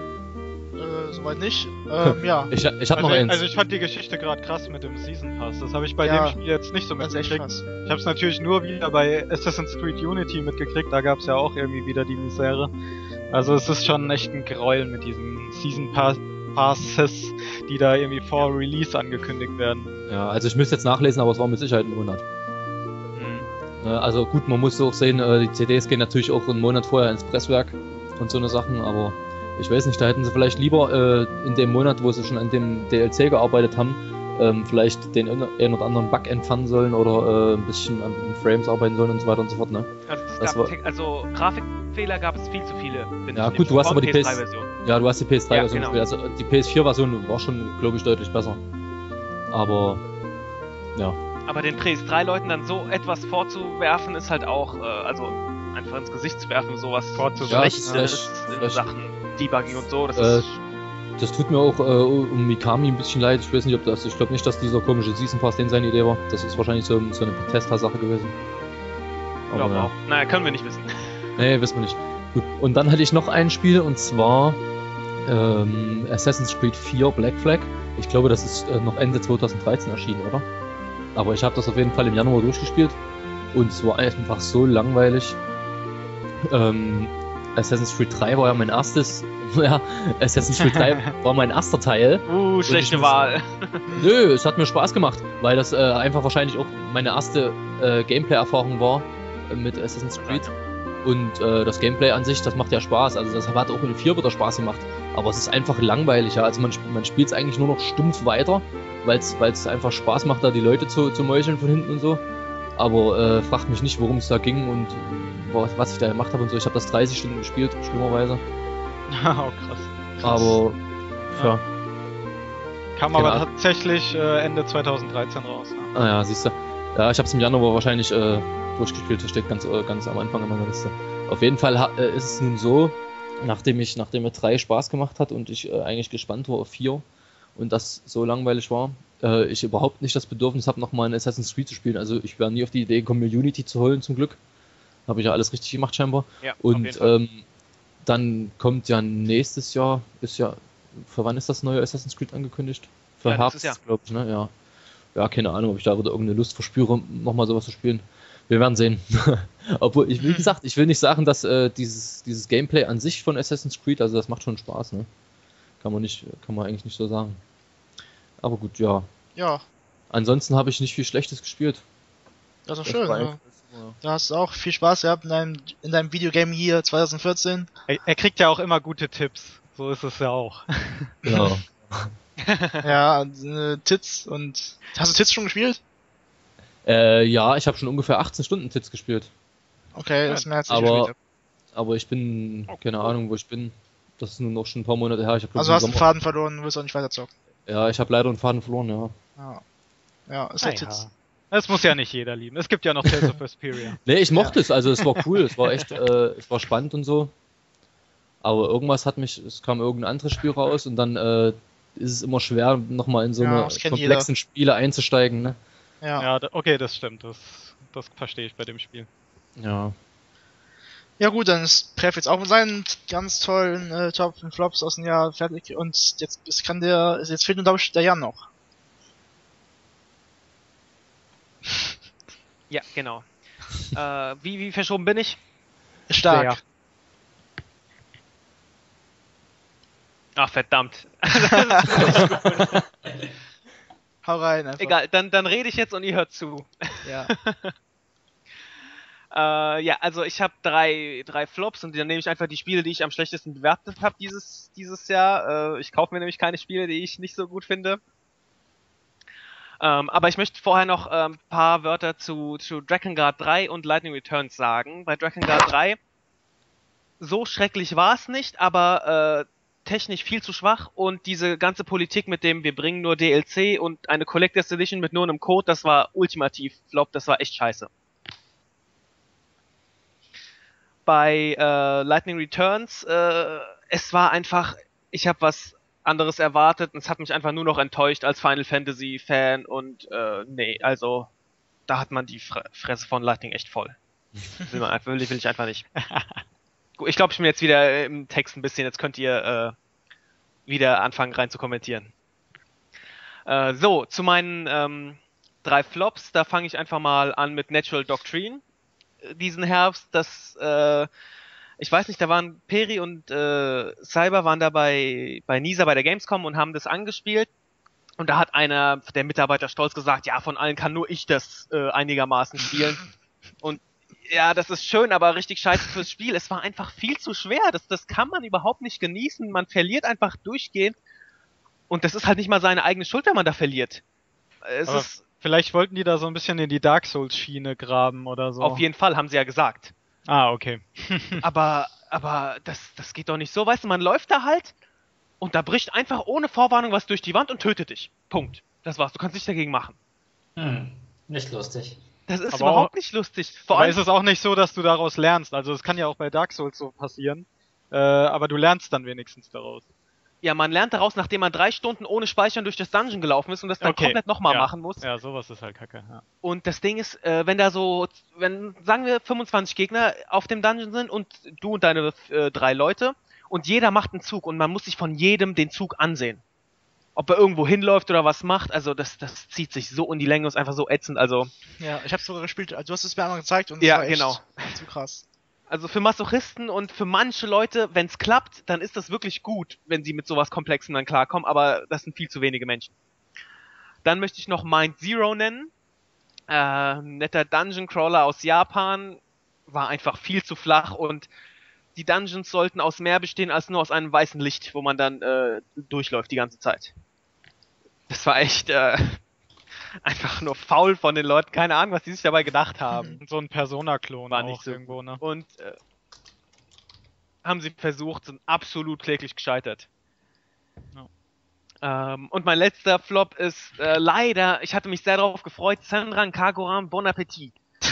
Äh, soweit nicht. Ähm, ja. Ich, ich hab Also, noch eins. also ich fand die Geschichte gerade krass mit dem Season Pass. Das habe ich bei Ja, dem Spiel jetzt nicht so Das ist echt mitgekriegt. krass. Ich habe es natürlich nur wieder bei Assassin's Creed Unity mitgekriegt. Da gab es ja auch irgendwie wieder die Misere. Also es ist schon echt ein Gräuel mit diesen Season Pass Passes, die da irgendwie vor Release angekündigt werden. Ja, also ich müsste jetzt nachlesen, aber es war mit Sicherheit ein Monat. Mhm. Ne, also gut, man muss auch sehen, äh, die C Ds gehen natürlich auch einen Monat vorher ins Presswerk und so eine Sachen, aber ich weiß nicht, da hätten sie vielleicht lieber äh, in dem Monat, wo sie schon an dem D L C gearbeitet haben, ähm, vielleicht den einen oder anderen Bug entfernen sollen oder äh, ein bisschen an den Frames arbeiten sollen und so weiter und so fort, ne? Also, es Das gab war- Te- also Grafikfehler gab es viel zu viele. finde Ja, ich, gut, du hast von aber die P S P S drei Version. Ja, du hast die P S drei Ja, Version genau. gespielt, also die P S vier Version war schon, glaube ich, deutlich besser. Aber, ja. Aber den P S drei Leuten dann so etwas vorzuwerfen, ist halt auch, äh, also einfach ins Gesicht zu werfen, sowas Vorzuwerfen, Ja, Schlechtes das ist in frech. Sachen Debugging und so. Das Äh, ist Das tut mir auch äh, um Mikami ein bisschen leid. Ich weiß nicht, ob das. Ich glaube nicht, dass dieser komische Season Pass den seine Idee war. Das ist wahrscheinlich so, so eine Bethesda-Sache gewesen. Aber glaube ja. auch. Naja, können wir nicht wissen. Nee, wissen wir nicht. Gut. Und dann hatte ich noch ein Spiel und zwar ähm, Assassin's Creed vier Black Flag. Ich glaube, das ist äh, noch Ende zwanzig dreizehn erschienen, oder? Aber ich habe das auf jeden Fall im Januar durchgespielt und es war einfach so langweilig. Ähm, Assassin's Creed drei war ja mein erstes, ja, Assassin's Creed drei war mein erster Teil. Uh, schlechte Wahl. Nö, es hat mir Spaß gemacht, weil das äh, einfach wahrscheinlich auch meine erste äh, Gameplay-Erfahrung war äh, mit Assassin's Creed. Und äh, das Gameplay an sich, das macht ja Spaß. Also das hat auch in vier wieder Spaß gemacht. Aber es ist einfach langweilig, ja. Also man, man spielt es eigentlich nur noch stumpf weiter, weil es einfach Spaß macht, da die Leute zu, zu meucheln von hinten und so. Aber äh, fragt mich nicht, worum es da ging und was, was ich da gemacht habe und so. Ich habe das dreißig Stunden gespielt, schlimmerweise. Oh, krass. Aber, ja. ja. Kam Keine aber Ahnung. tatsächlich äh, Ende zweitausenddreizehn raus. Ja. Ah ja, siehst du. Ja, ich habe es im Januar wahrscheinlich äh, durchgespielt. Das steht ganz, äh, ganz am Anfang in meiner Liste. Auf jeden Fall ha- äh, ist es nun so, nachdem ich, nachdem mir drei Spaß gemacht hat und ich äh, eigentlich gespannt war auf vier und das so langweilig war, äh, ich überhaupt nicht das Bedürfnis habe, nochmal ein Assassin's Creed zu spielen. Also ich wäre nie auf die Idee gekommen, mir Unity zu holen, zum Glück. Habe ich ja alles richtig gemacht scheinbar. Ja, auf und jeden Fall. ähm, dann kommt ja nächstes Jahr, ist ja, für wann ist das neue Assassin's Creed angekündigt? Für Ja, nächstes Herbst, Jahr. glaube ich, ne? Ja. Ja, keine Ahnung, ob ich da wieder irgendeine Lust verspüre, nochmal sowas zu spielen. Wir werden sehen. Obwohl, ich, wie gesagt, ich will nicht sagen, dass äh, dieses, dieses Gameplay an sich von Assassin's Creed, also das macht schon Spaß, ne? Kann man nicht, kann man eigentlich nicht so sagen. Aber gut, ja. Ja, Ansonsten habe ich nicht viel Schlechtes gespielt. das ist Das doch schön. war Ja. eigentlich- ja. Da hast du auch viel Spaß gehabt in deinem, in deinem Videogame hier zwanzig vierzehn. Er, er kriegt ja auch immer gute Tipps. So ist es ja auch. Genau. Ja, äh, Tits und. Hast du Tits schon gespielt? Äh, ja, ich habe schon ungefähr achtzehn Stunden Tits gespielt. Okay, das ist mehr als ich Aber, gespielt hab. aber ich bin, keine Ahnung, wo ich bin. Das ist nun noch schon ein paar Monate her. Ich hab, glaub, Also im hast du den Sommer- Faden verloren und willst auch nicht weiter zocken. Ja, ich habe leider den Faden verloren, ja. Ja, ja ist halt Naja. Tits. Das muss ja nicht jeder lieben. Es gibt ja noch Tales of Vesperia. Nee, ich mochte es, also es war cool, es war echt, äh, es war spannend und so. Aber irgendwas hat mich, es kam irgendein anderes Spiel raus und dann äh, ist es immer schwer, nochmal in so Ja, eine das kennt komplexen Spiele einzusteigen, ne? Ja. Ja, da- okay, das stimmt. Das, das verstehe ich bei dem Spiel. Ja. Ja gut, dann ist Pref jetzt auch mit seinen ganz tollen äh, Top und Flops aus dem Jahr fertig und jetzt ist, kann der, jetzt fehlt nur glaube ich der Jan noch. Ja, genau. äh, wie, wie verschoben bin ich? Stark. Sehr. Ach, verdammt. Hau rein einfach. Egal, dann, dann rede ich jetzt und ihr hört zu. Ja. Äh, ja, also ich habe drei, drei Flops und dann nehme ich einfach die Spiele, die ich am schlechtesten bewertet habe dieses, dieses Jahr. Äh, ich kaufe mir nämlich keine Spiele, die ich nicht so gut finde. Ähm, aber ich möchte vorher noch ein ähm, paar Wörter zu, zu Drakengard drei und Lightning Returns sagen. Bei Drakengard drei, so schrecklich war es nicht, aber äh, technisch viel zu schwach und diese ganze Politik mit dem, wir bringen nur D L C und eine Collector's Edition mit nur einem Code, das war ultimativ Flop, das war echt scheiße. Bei äh, Lightning Returns, äh, es war einfach, ich habe was anderes erwartet und es hat mich einfach nur noch enttäuscht als Final Fantasy Fan und äh, nee, also da hat man die Fre- Fresse von Lightning echt voll. Will, man einfach, will, will ich einfach nicht. Gut, ich glaube, ich bin jetzt wieder im Text ein bisschen, jetzt könnt ihr äh, wieder anfangen rein zu kommentieren. Äh, so, zu meinen ähm, drei Flops, da fange ich einfach mal an mit Natural Doctrine. Diesen Herbst, das, äh, ich weiß nicht, da waren Peri und äh, Cyber waren da bei, bei Nisa bei der Gamescom und haben das angespielt. Und da hat einer der Mitarbeiter stolz gesagt, ja, von allen kann nur ich das äh, einigermaßen spielen. Und ja, das ist schön, aber richtig scheiße fürs Spiel. Es war einfach viel zu schwer. Das, das kann man überhaupt nicht genießen. Man verliert einfach durchgehend. Und das ist halt nicht mal seine eigene Schuld, wenn man da verliert. Es Aber ist vielleicht wollten die da so ein bisschen in die Dark Souls-Schiene graben oder so. auf jeden Fall, haben sie ja gesagt. Ah, okay. Aber, aber das, das geht doch nicht so. Weißt du, man läuft da halt und da bricht einfach ohne Vorwarnung was durch die Wand und tötet dich. Punkt. Das war's. Du kannst nichts dagegen machen. Hm, nicht lustig. Das ist Aber überhaupt auch- nicht lustig. Vor Aber allem, ist es auch nicht so, dass du daraus lernst? Also es kann ja auch bei Dark Souls so passieren. Äh, aber du lernst dann wenigstens daraus. ja, man lernt daraus, nachdem man drei Stunden ohne Speichern durch das Dungeon gelaufen ist und das dann Okay, komplett nochmal ja. machen muss. Ja, sowas ist halt kacke. Ja. Und das Ding ist, äh, wenn da so, wenn, sagen wir, fünfundzwanzig Gegner auf dem Dungeon sind und du und deine äh, drei Leute und jeder macht einen Zug und man muss sich von jedem den Zug ansehen. Ob er irgendwo hinläuft oder was macht, also das, das zieht sich so in die Länge, ist einfach so ätzend, also Ja, ich hab's sogar gespielt, also du hast es mir einmal gezeigt und Ja, es war echt genau. zu krass. Also für Masochisten und für manche Leute, wenn es klappt, dann ist das wirklich gut, wenn sie mit sowas Komplexen dann klarkommen, aber das sind viel zu wenige Menschen. Dann möchte ich noch Mind Zero nennen. Äh, netter Dungeon Crawler aus Japan, war einfach viel zu flach und die Dungeons sollten aus mehr bestehen als nur aus einem weißen Licht, wo man dann äh, durchläuft die ganze Zeit. Das war echt äh, einfach nur faul von den Leuten, keine Ahnung, was die sich dabei gedacht haben. So ein Persona-Klon War auch nicht so irgendwo, ne? Und äh, haben sie versucht, sind absolut kläglich gescheitert. Ja. Ähm, und mein letzter Flop ist äh, leider, ich hatte mich sehr darauf gefreut, Senran Kagura Bon Appetit.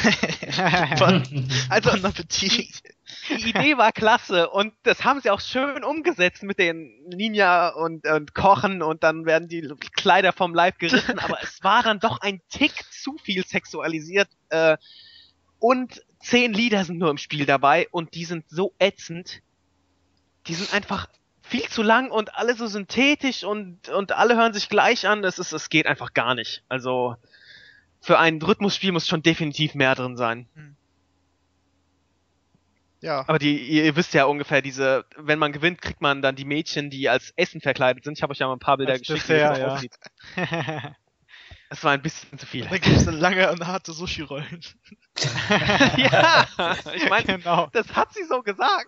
Also bon Appetit. Die Idee war klasse und das haben sie auch schön umgesetzt mit den Ninja und, und Kochen und dann werden die Kleider vom Leib gerissen, aber es war dann doch ein Tick zu viel sexualisiert äh, und zehn Lieder sind nur im Spiel dabei und die sind so ätzend. Die sind einfach viel zu lang und alle so synthetisch und, und alle hören sich gleich an. Das ist, es geht einfach gar nicht. Also für ein Rhythmusspiel muss schon definitiv mehr drin sein. Ja. Aber die, ihr wisst ja ungefähr diese, wenn man gewinnt, kriegt man dann die Mädchen, die als Essen verkleidet sind. Ich habe euch ja mal ein paar Bilder Als geschickt, Dessert, wie das ja. aussieht. Das war ein bisschen zu viel. Da gibt es lange und harte Sushi-Rollen. Ja, ich meine, Genau. das hat sie so gesagt.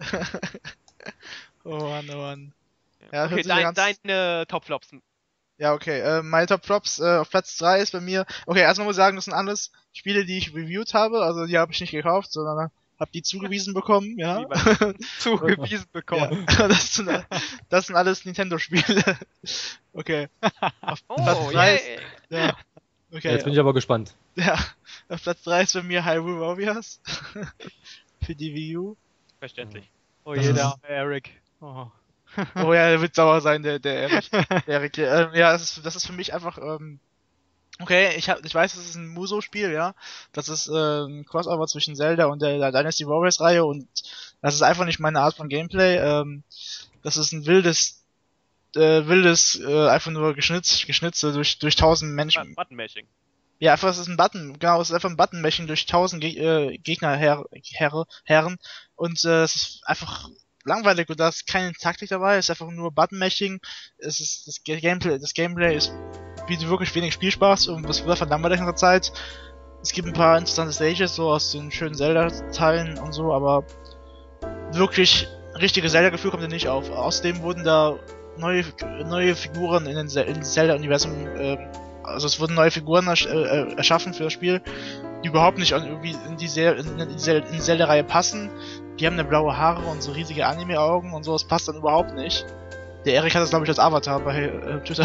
Oh Mann, oh Mann. Ja, hört Okay, sich ja dein, ganz- deine Top-Flops. Ja, okay. Äh, meine Top Flops äh, auf Platz drei ist bei mir. Okay, erstmal muss ich sagen, das sind alles Spiele, die ich reviewed habe. Also die habe ich nicht gekauft, sondern habe die zugewiesen bekommen. Ja. Zugewiesen bekommen. Ja. Das sind, das sind alles Nintendo-Spiele. Okay. Auf Platz Oh, drei yeah. ist, ja. Okay. Jetzt bin ich aber gespannt. Ja. Auf Platz drei ist bei mir Hyrule Warriors. Für die Wii U. Verständlich. Oh Das je, ist- der arme Eric. Oh. Oh ja, der wird sauer sein, der, der Erik. Der Erik. Ähm, ja, das ist, das ist für mich einfach, ähm, okay, ich hab, ich weiß, das ist ein Muso-Spiel, ja. Das ist, äh, ein Crossover zwischen Zelda und der, der Dynasty Warriors Reihe und das ist einfach nicht meine Art von Gameplay, ähm, das ist ein wildes, äh, wildes, äh, einfach nur geschnitzt, geschnitze durch, durch tausend Menschen. Button-Mashing. Ja, einfach, es ist ein Button, genau, es ist einfach ein Button-Mashing durch tausend Ge äh, Gegner, Herr, Herre, Herren und, äh, es ist einfach langweilig und da ist keine Taktik dabei, es ist einfach nur Button-Mashing, es ist, das Ge- Gameplay, das Gameplay ist, bietet wirklich wenig Spielspaß und das wird von langweilig in der Zeit. Es gibt ein paar interessante Stages, so aus den schönen Zelda-Teilen und so, aber wirklich richtige Zelda-Gefühl kommt da nicht auf. Außerdem wurden da neue, neue Figuren in den Ze- in das Zelda-Universum, äh, also es wurden neue Figuren ersch äh, erschaffen für das Spiel, die überhaupt nicht an irgendwie in die, Se in, in die Zel- in die Zelda-Reihe passen. Die haben eine blaue Haare und so riesige Anime-Augen und so, das passt dann überhaupt nicht. Der Erik hat das, glaube ich, als Avatar bei äh, Twitter.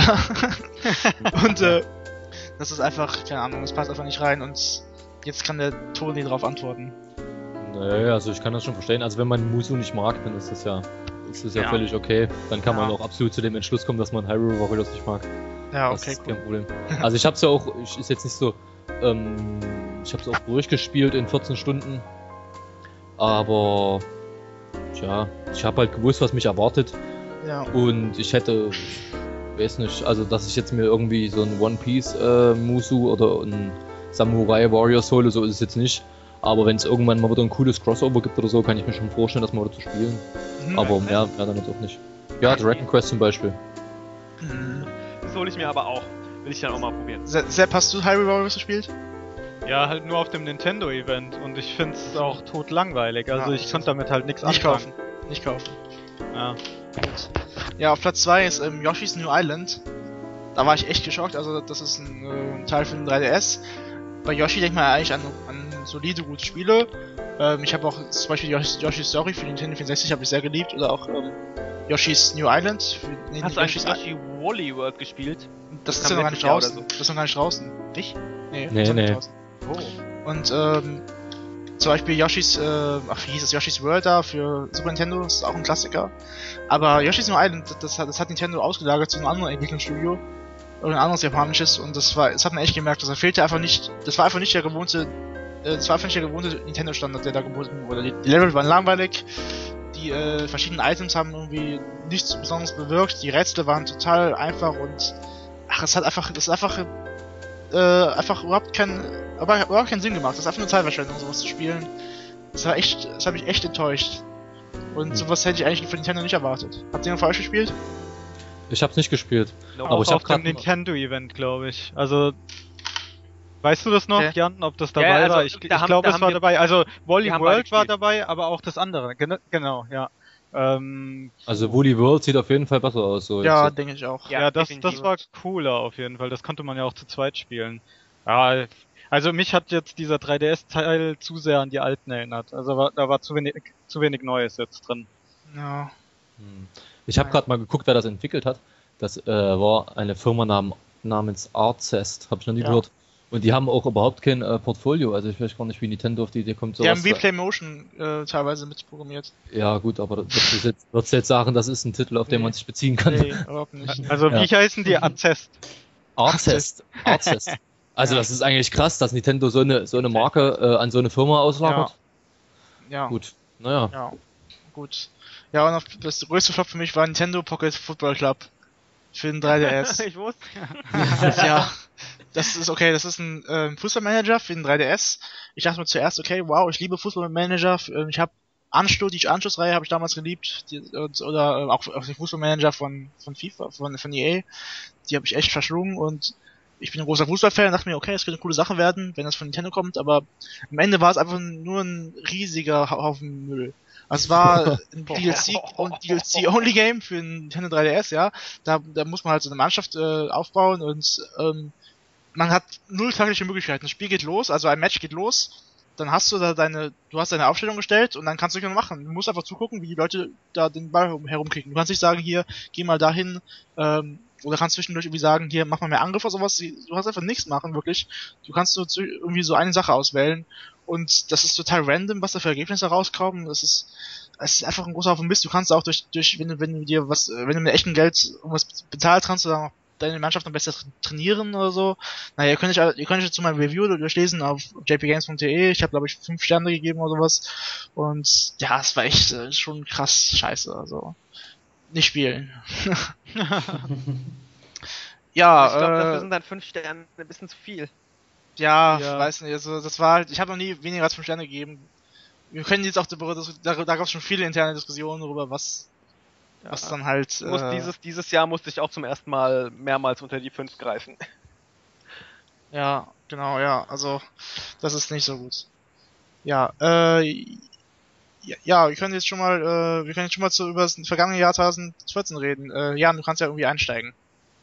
Und äh, das ist einfach, keine Ahnung, das passt einfach nicht rein und jetzt kann der Toni drauf antworten. Naja, also ich kann das schon verstehen. Also wenn man Musu nicht mag, dann ist das ja, ist das ja, Ja. völlig okay. Dann kann man Ja. auch absolut zu dem Entschluss kommen, dass man Hyrule Warriors nicht mag. Ja, Das okay, ist cool. kein Problem. Also ich hab's ja auch, ich ist jetzt nicht so, ähm, ich hab's auch durchgespielt in vierzehn Stunden. Aber, tja, ich habe halt gewusst, was mich erwartet. Ja. Und ich hätte, ich weiß nicht, also dass ich jetzt mir irgendwie so ein One Piece äh, Musu oder ein Samurai Warriors hole, so ist es jetzt nicht. Aber wenn es irgendwann mal wieder ein cooles Crossover gibt oder so, kann ich mir schon vorstellen, das mal wieder zu spielen. Mhm. Aber mehr, mehr damit auch nicht. Ja, Dragon Quest zum Beispiel. Mhm. Das hole ich mir aber auch. Will ich dann auch mal probieren. Se- Sepp, hast du Hyrule Warriors gespielt? Ja, halt nur auf dem Nintendo-Event und ich find's auch tot langweilig. Also Ja, ich konnte damit halt nichts Nicht anfangen. kaufen. Nicht kaufen. Ja. Ja, auf Platz zwei ist ähm, Yoshi's New Island. Da war ich echt geschockt, also das ist ein, äh, ein Teil für den drei D S. Bei Yoshi denkt man eigentlich an, an solide, gute Spiele. Ähm, ich habe auch zum Beispiel Yoshi's, Yoshi's Story für den Nintendo vierundsechzig habe ich sehr geliebt. Oder auch ähm, Yoshi's New Island. Für, nee, Hast du eigentlich Yoshi's Yoshi Wally World gespielt? Das ist kam ja noch gar nicht letztes Jahr draußen. oder Das ist noch gar nicht draußen. Nicht? Nee, Nee, ist noch nicht nee. draußen. Oh. Und ähm, zum Beispiel Yoshi's, äh, ach wie hieß das, Yoshi's World da für Super Nintendo, das ist auch ein Klassiker. Aber Yoshi's New Island, das hat, das hat Nintendo ausgelagert zu einem anderen Entwicklungsstudio. Oder ein anderes japanisches und das war, das hat man echt gemerkt, dass da fehlte einfach nicht, das war einfach nicht der gewohnte, äh, das war einfach nicht der gewohnte Nintendo-Standard, der da geboten wurde. Die, die Level waren langweilig, die äh, verschiedenen Items haben irgendwie nichts Besonderes bewirkt, die Rätsel waren total einfach und ach, es hat einfach, das ist einfach, äh, einfach überhaupt keinen, aber überhaupt keinen Sinn gemacht. Das ist einfach nur Zeitverschwendung, sowas zu spielen. Das war echt, das hat mich echt enttäuscht. Und Hm. sowas hätte ich eigentlich von Nintendo nicht erwartet. Habt ihr noch für euch gespielt? Ich hab's nicht gespielt. No. Aber Auch ich hab auf dem grad- Nintendo-Event, glaube ich. Also, weißt du das noch, Okay. Jan, ob das Ja, dabei also, war? Ich, da ich haben- glaube, da es haben war wir- dabei. Also, Wally wir haben beide World war gespielt. dabei, aber auch das andere. Gen genau, ja. Ähm, Also Woolly World sieht auf jeden Fall besser aus. So Ja, jetzt. denke ich auch. Ja, ja, das, definitiv. das war cooler auf jeden Fall. Das konnte man ja auch zu zweit spielen. Ja, also mich hat jetzt dieser drei D S-Teil zu sehr an die alten erinnert. Also war, da war zu wenig, zu wenig Neues jetzt drin. Ja. Hm. Ich habe gerade mal geguckt, wer das entwickelt hat. Das äh, war eine Firma nam namens Arcest, habe ich noch nie Ja. gehört. Und die haben auch überhaupt kein äh, Portfolio. Also ich weiß gar nicht, wie Nintendo auf die Idee kommt. Die haben sowas- Replay Motion äh, teilweise mitprogrammiert. Ja gut, aber würdest du jetzt, würdest du jetzt sagen, das ist ein Titel, auf den Nee. man sich beziehen kann? Nee, überhaupt nicht. Also Ja. wie heißen die? Azest. Arcest. Arcest. Also Ja. das ist eigentlich krass, dass Nintendo so eine so eine Marke äh, an so eine Firma auslagert. Ja. Gut, naja. Ja, gut. Ja, und auf das größte Flop für mich war Nintendo Pocket Football Club für den drei D S. Ich wusste. Ja, das ist okay, das ist ein ähm, Fußballmanager für den drei D S. Ich dachte mir zuerst, okay, wow, ich liebe Fußballmanager. Ähm, ich habe Anschluss, die Anschlussreihe habe ich damals geliebt, die, und, oder äh, auch, auch den Fußballmanager von von FIFA, von von E A. Die habe ich echt verschlungen und ich bin ein großer Fußballfan und dachte mir, okay, es könnte eine coole Sache werden, wenn das von Nintendo kommt, aber am Ende war es einfach nur ein riesiger Haufen Müll. Also es war ein D L C und D L C-Only-Game für ein Nintendo drei D S, ja. Da, da muss man halt so eine Mannschaft äh, aufbauen und ähm, man hat null taktische Möglichkeiten. Das Spiel geht los, also ein Match geht los, dann hast du da deine, du hast deine Aufstellung gestellt und dann kannst du nichts mehr machen. Du musst einfach zugucken, wie die Leute da den Ball herum, herumkriegen. Du kannst nicht sagen, hier, geh mal dahin, ähm, oder kannst zwischendurch irgendwie sagen, hier, mach mal mehr Angriff oder sowas. Du hast einfach nichts machen, wirklich. Du kannst nur zu, irgendwie so eine Sache auswählen und das ist total random, was da für Ergebnisse rauskommen. Das ist, es ist einfach ein großer Haufen Mist. Du kannst auch durch, durch, wenn du, wenn du dir was, wenn du mit echtem Geld irgendwas bezahlst, kannst du dann auch deine Mannschaft noch besser trainieren oder so. Naja, ihr könnt euch, ihr könnt euch zu meinem Review durchlesen auf j p games punkt d e. Ich habe, glaube ich, fünf Sterne gegeben oder sowas. Und ja, es war echt äh, schon krass scheiße. Also nicht spielen. ja, ich glaube, dafür äh, sind dann fünf Sterne ein bisschen zu viel. ja, Ja. weiß nicht. Also das war halt, ich habe noch nie weniger als fünf Sterne gegeben. Wir können jetzt auch darüber, da, da gab es schon viele interne Diskussionen darüber, was, Ja. was dann halt. Ich muss äh, dieses, dieses Jahr musste ich auch zum ersten Mal mehrmals unter die fünf greifen. Ja, genau, ja, also das ist nicht so gut. Ja, äh, ja, ja, wir können jetzt schon mal, äh, wir können jetzt schon mal zu, über das vergangene Jahr zwanzig vierzehn reden. Äh, Jan, du kannst ja irgendwie einsteigen.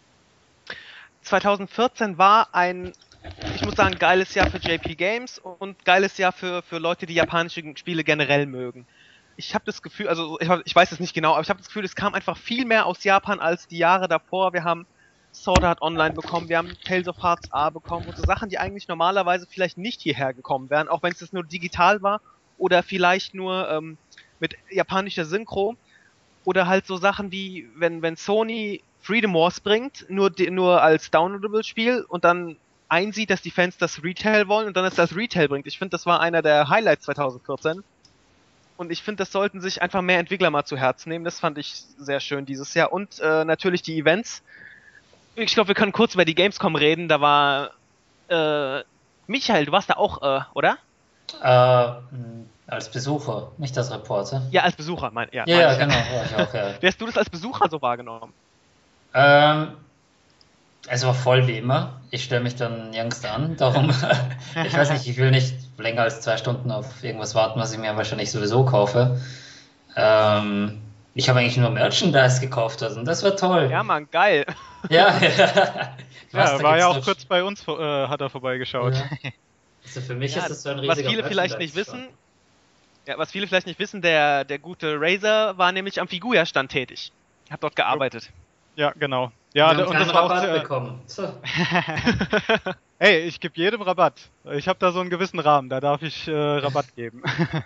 zwanzig vierzehn war ein, ich muss sagen, geiles Jahr für J P Games und geiles Jahr für, für Leute, die japanische Spiele generell mögen. Ich habe das Gefühl, also ich, ich weiß es nicht genau, aber ich habe das Gefühl, es kam einfach viel mehr aus Japan als die Jahre davor. Wir haben Sword Art Online bekommen, wir haben Tales of Hearts A bekommen und so Sachen, die eigentlich normalerweise vielleicht nicht hierher gekommen wären, auch wenn es jetzt nur digital war oder vielleicht nur ähm, mit japanischer Synchro oder halt so Sachen wie, wenn, wenn Sony Freedom Wars bringt, nur, die, nur als downloadable Spiel und dann einsieht, dass die Fans das Retail wollen und dann es als Retail bringt. Ich finde, das war einer der Highlights zwanzig vierzehn. Und ich finde, das sollten sich einfach mehr Entwickler mal zu Herzen nehmen. Das fand ich sehr schön dieses Jahr. Und äh, natürlich die Events. Ich glaube, wir können kurz über die Gamescom reden. Da war äh, Michael, du warst da auch, äh, oder? Äh, als Besucher, nicht als Reporter. Ja, als Besucher, mein, ja. Ja, mein ja, ich genau, war ich auch, ja. Wie hast du das als Besucher so wahrgenommen? Ähm, es war voll wie immer. Ich stelle mich dann nirgends an. Darum, ich weiß nicht, ich will nicht länger als zwei Stunden auf irgendwas warten, was ich mir wahrscheinlich sowieso kaufe. Ähm, ich habe eigentlich nur Merchandise gekauft, also und das war toll. Ja, Mann, geil. Ja, ja. Was, Ja, da war ja gibt's auch noch- kurz bei uns, äh, hat er vorbeigeschaut. Ja. Also für mich Ja, ist das so ein riesiger was viele vielleicht nicht Merchandise-Store. wissen, ja, was viele vielleicht nicht wissen, der, der gute Razer war nämlich am Figuria-Stand tätig. Hat dort gearbeitet. Ja, genau. Ja, Wir haben und keinen das war auch Rabatt sehr, bekommen. So. Ey, ich gebe jedem Rabatt. Ich habe da so einen gewissen Rahmen, da darf ich äh, Rabatt geben.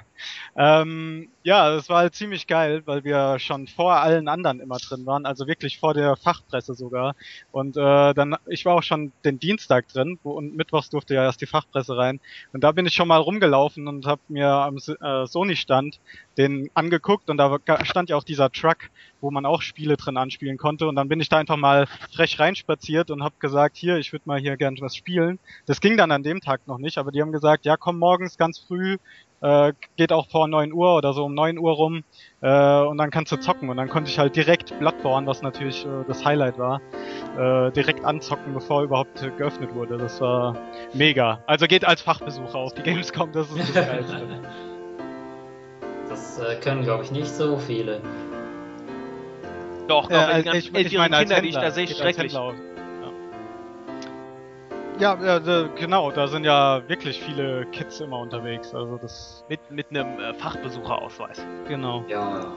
ähm, ja, es war halt ziemlich geil, weil wir schon vor allen anderen immer drin waren, also wirklich vor der Fachpresse sogar. Und äh, dann, ich war auch schon den Dienstag drin, wo, und mittwochs durfte ja erst die Fachpresse rein. Und da bin ich schon mal rumgelaufen und habe mir am äh, Sony-Stand den angeguckt und da stand ja auch dieser Truck, wo man auch Spiele drin anspielen konnte. Und dann bin ich da einfach mal frech reinspaziert und habe gesagt, hier, ich würde mal hier gern was spielen. spielen. Das ging dann an dem Tag noch nicht, aber die haben gesagt, ja komm morgens ganz früh, äh, geht auch vor neun Uhr oder so um neun Uhr rum äh, und dann kannst du zocken. Und dann konnte ich halt direkt Bloodborne, was natürlich äh, das Highlight war, äh, direkt anzocken, bevor überhaupt äh, geöffnet wurde. Das war mega. Also geht als Fachbesucher auf die Gamescom, das ist das Geilste. Das äh, können, glaube ich, nicht so viele. Doch, doch, Äh, die ganzen ich, ich älteren meine als Kinder, die ich Händler, da sehe, geht als schrecklich. Händler auf. Ja, ja, äh, genau, da sind ja wirklich viele Kids immer unterwegs. Also das, Mit, mit einem äh, Fachbesucherausweis. genau. Ja, ja.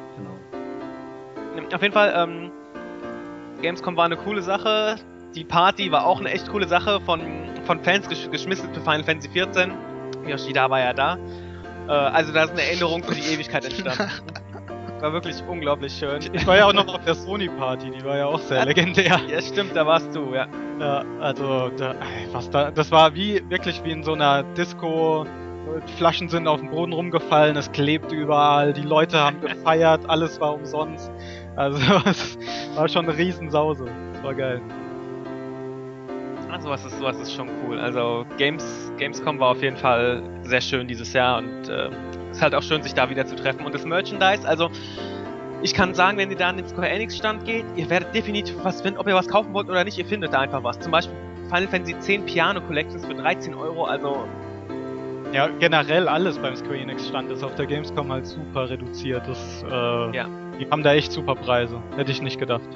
Genau. Auf jeden Fall, ähm, Gamescom war eine coole Sache. Die Party war auch eine echt coole Sache von, von Fans gesch geschmissen für Final Fantasy vierzehn. Yoshida war ja da. Äh, also da ist eine Erinnerung für die Ewigkeit entstanden. War wirklich unglaublich schön. Ich war ja auch noch auf der Sony-Party, die war ja auch sehr legendär. Ja, stimmt, da warst du, ja. Ja, also, da, was da, das war wie, wirklich wie in so einer Disco. Flaschen sind auf dem Boden rumgefallen, es klebte überall, die Leute haben gefeiert, alles war umsonst. Also, es war schon eine Riesensause. Das war geil. Also, sowas ist, sowas ist schon cool. Also, Games, Gamescom war auf jeden Fall sehr schön dieses Jahr und äh, ist halt auch schön, sich da wieder zu treffen. Und das Merchandise, also, ich kann sagen, wenn ihr da an den Square Enix Stand geht, ihr werdet definitiv was finden, ob ihr was kaufen wollt oder nicht, ihr findet da einfach was. Zum Beispiel Final Fantasy X Piano Collections für dreizehn Euro, also... Ja, generell alles beim Square Enix Stand ist auf der Gamescom halt super reduziert. Das, äh, Ja. Die haben da echt super Preise. Hätte ich nicht gedacht.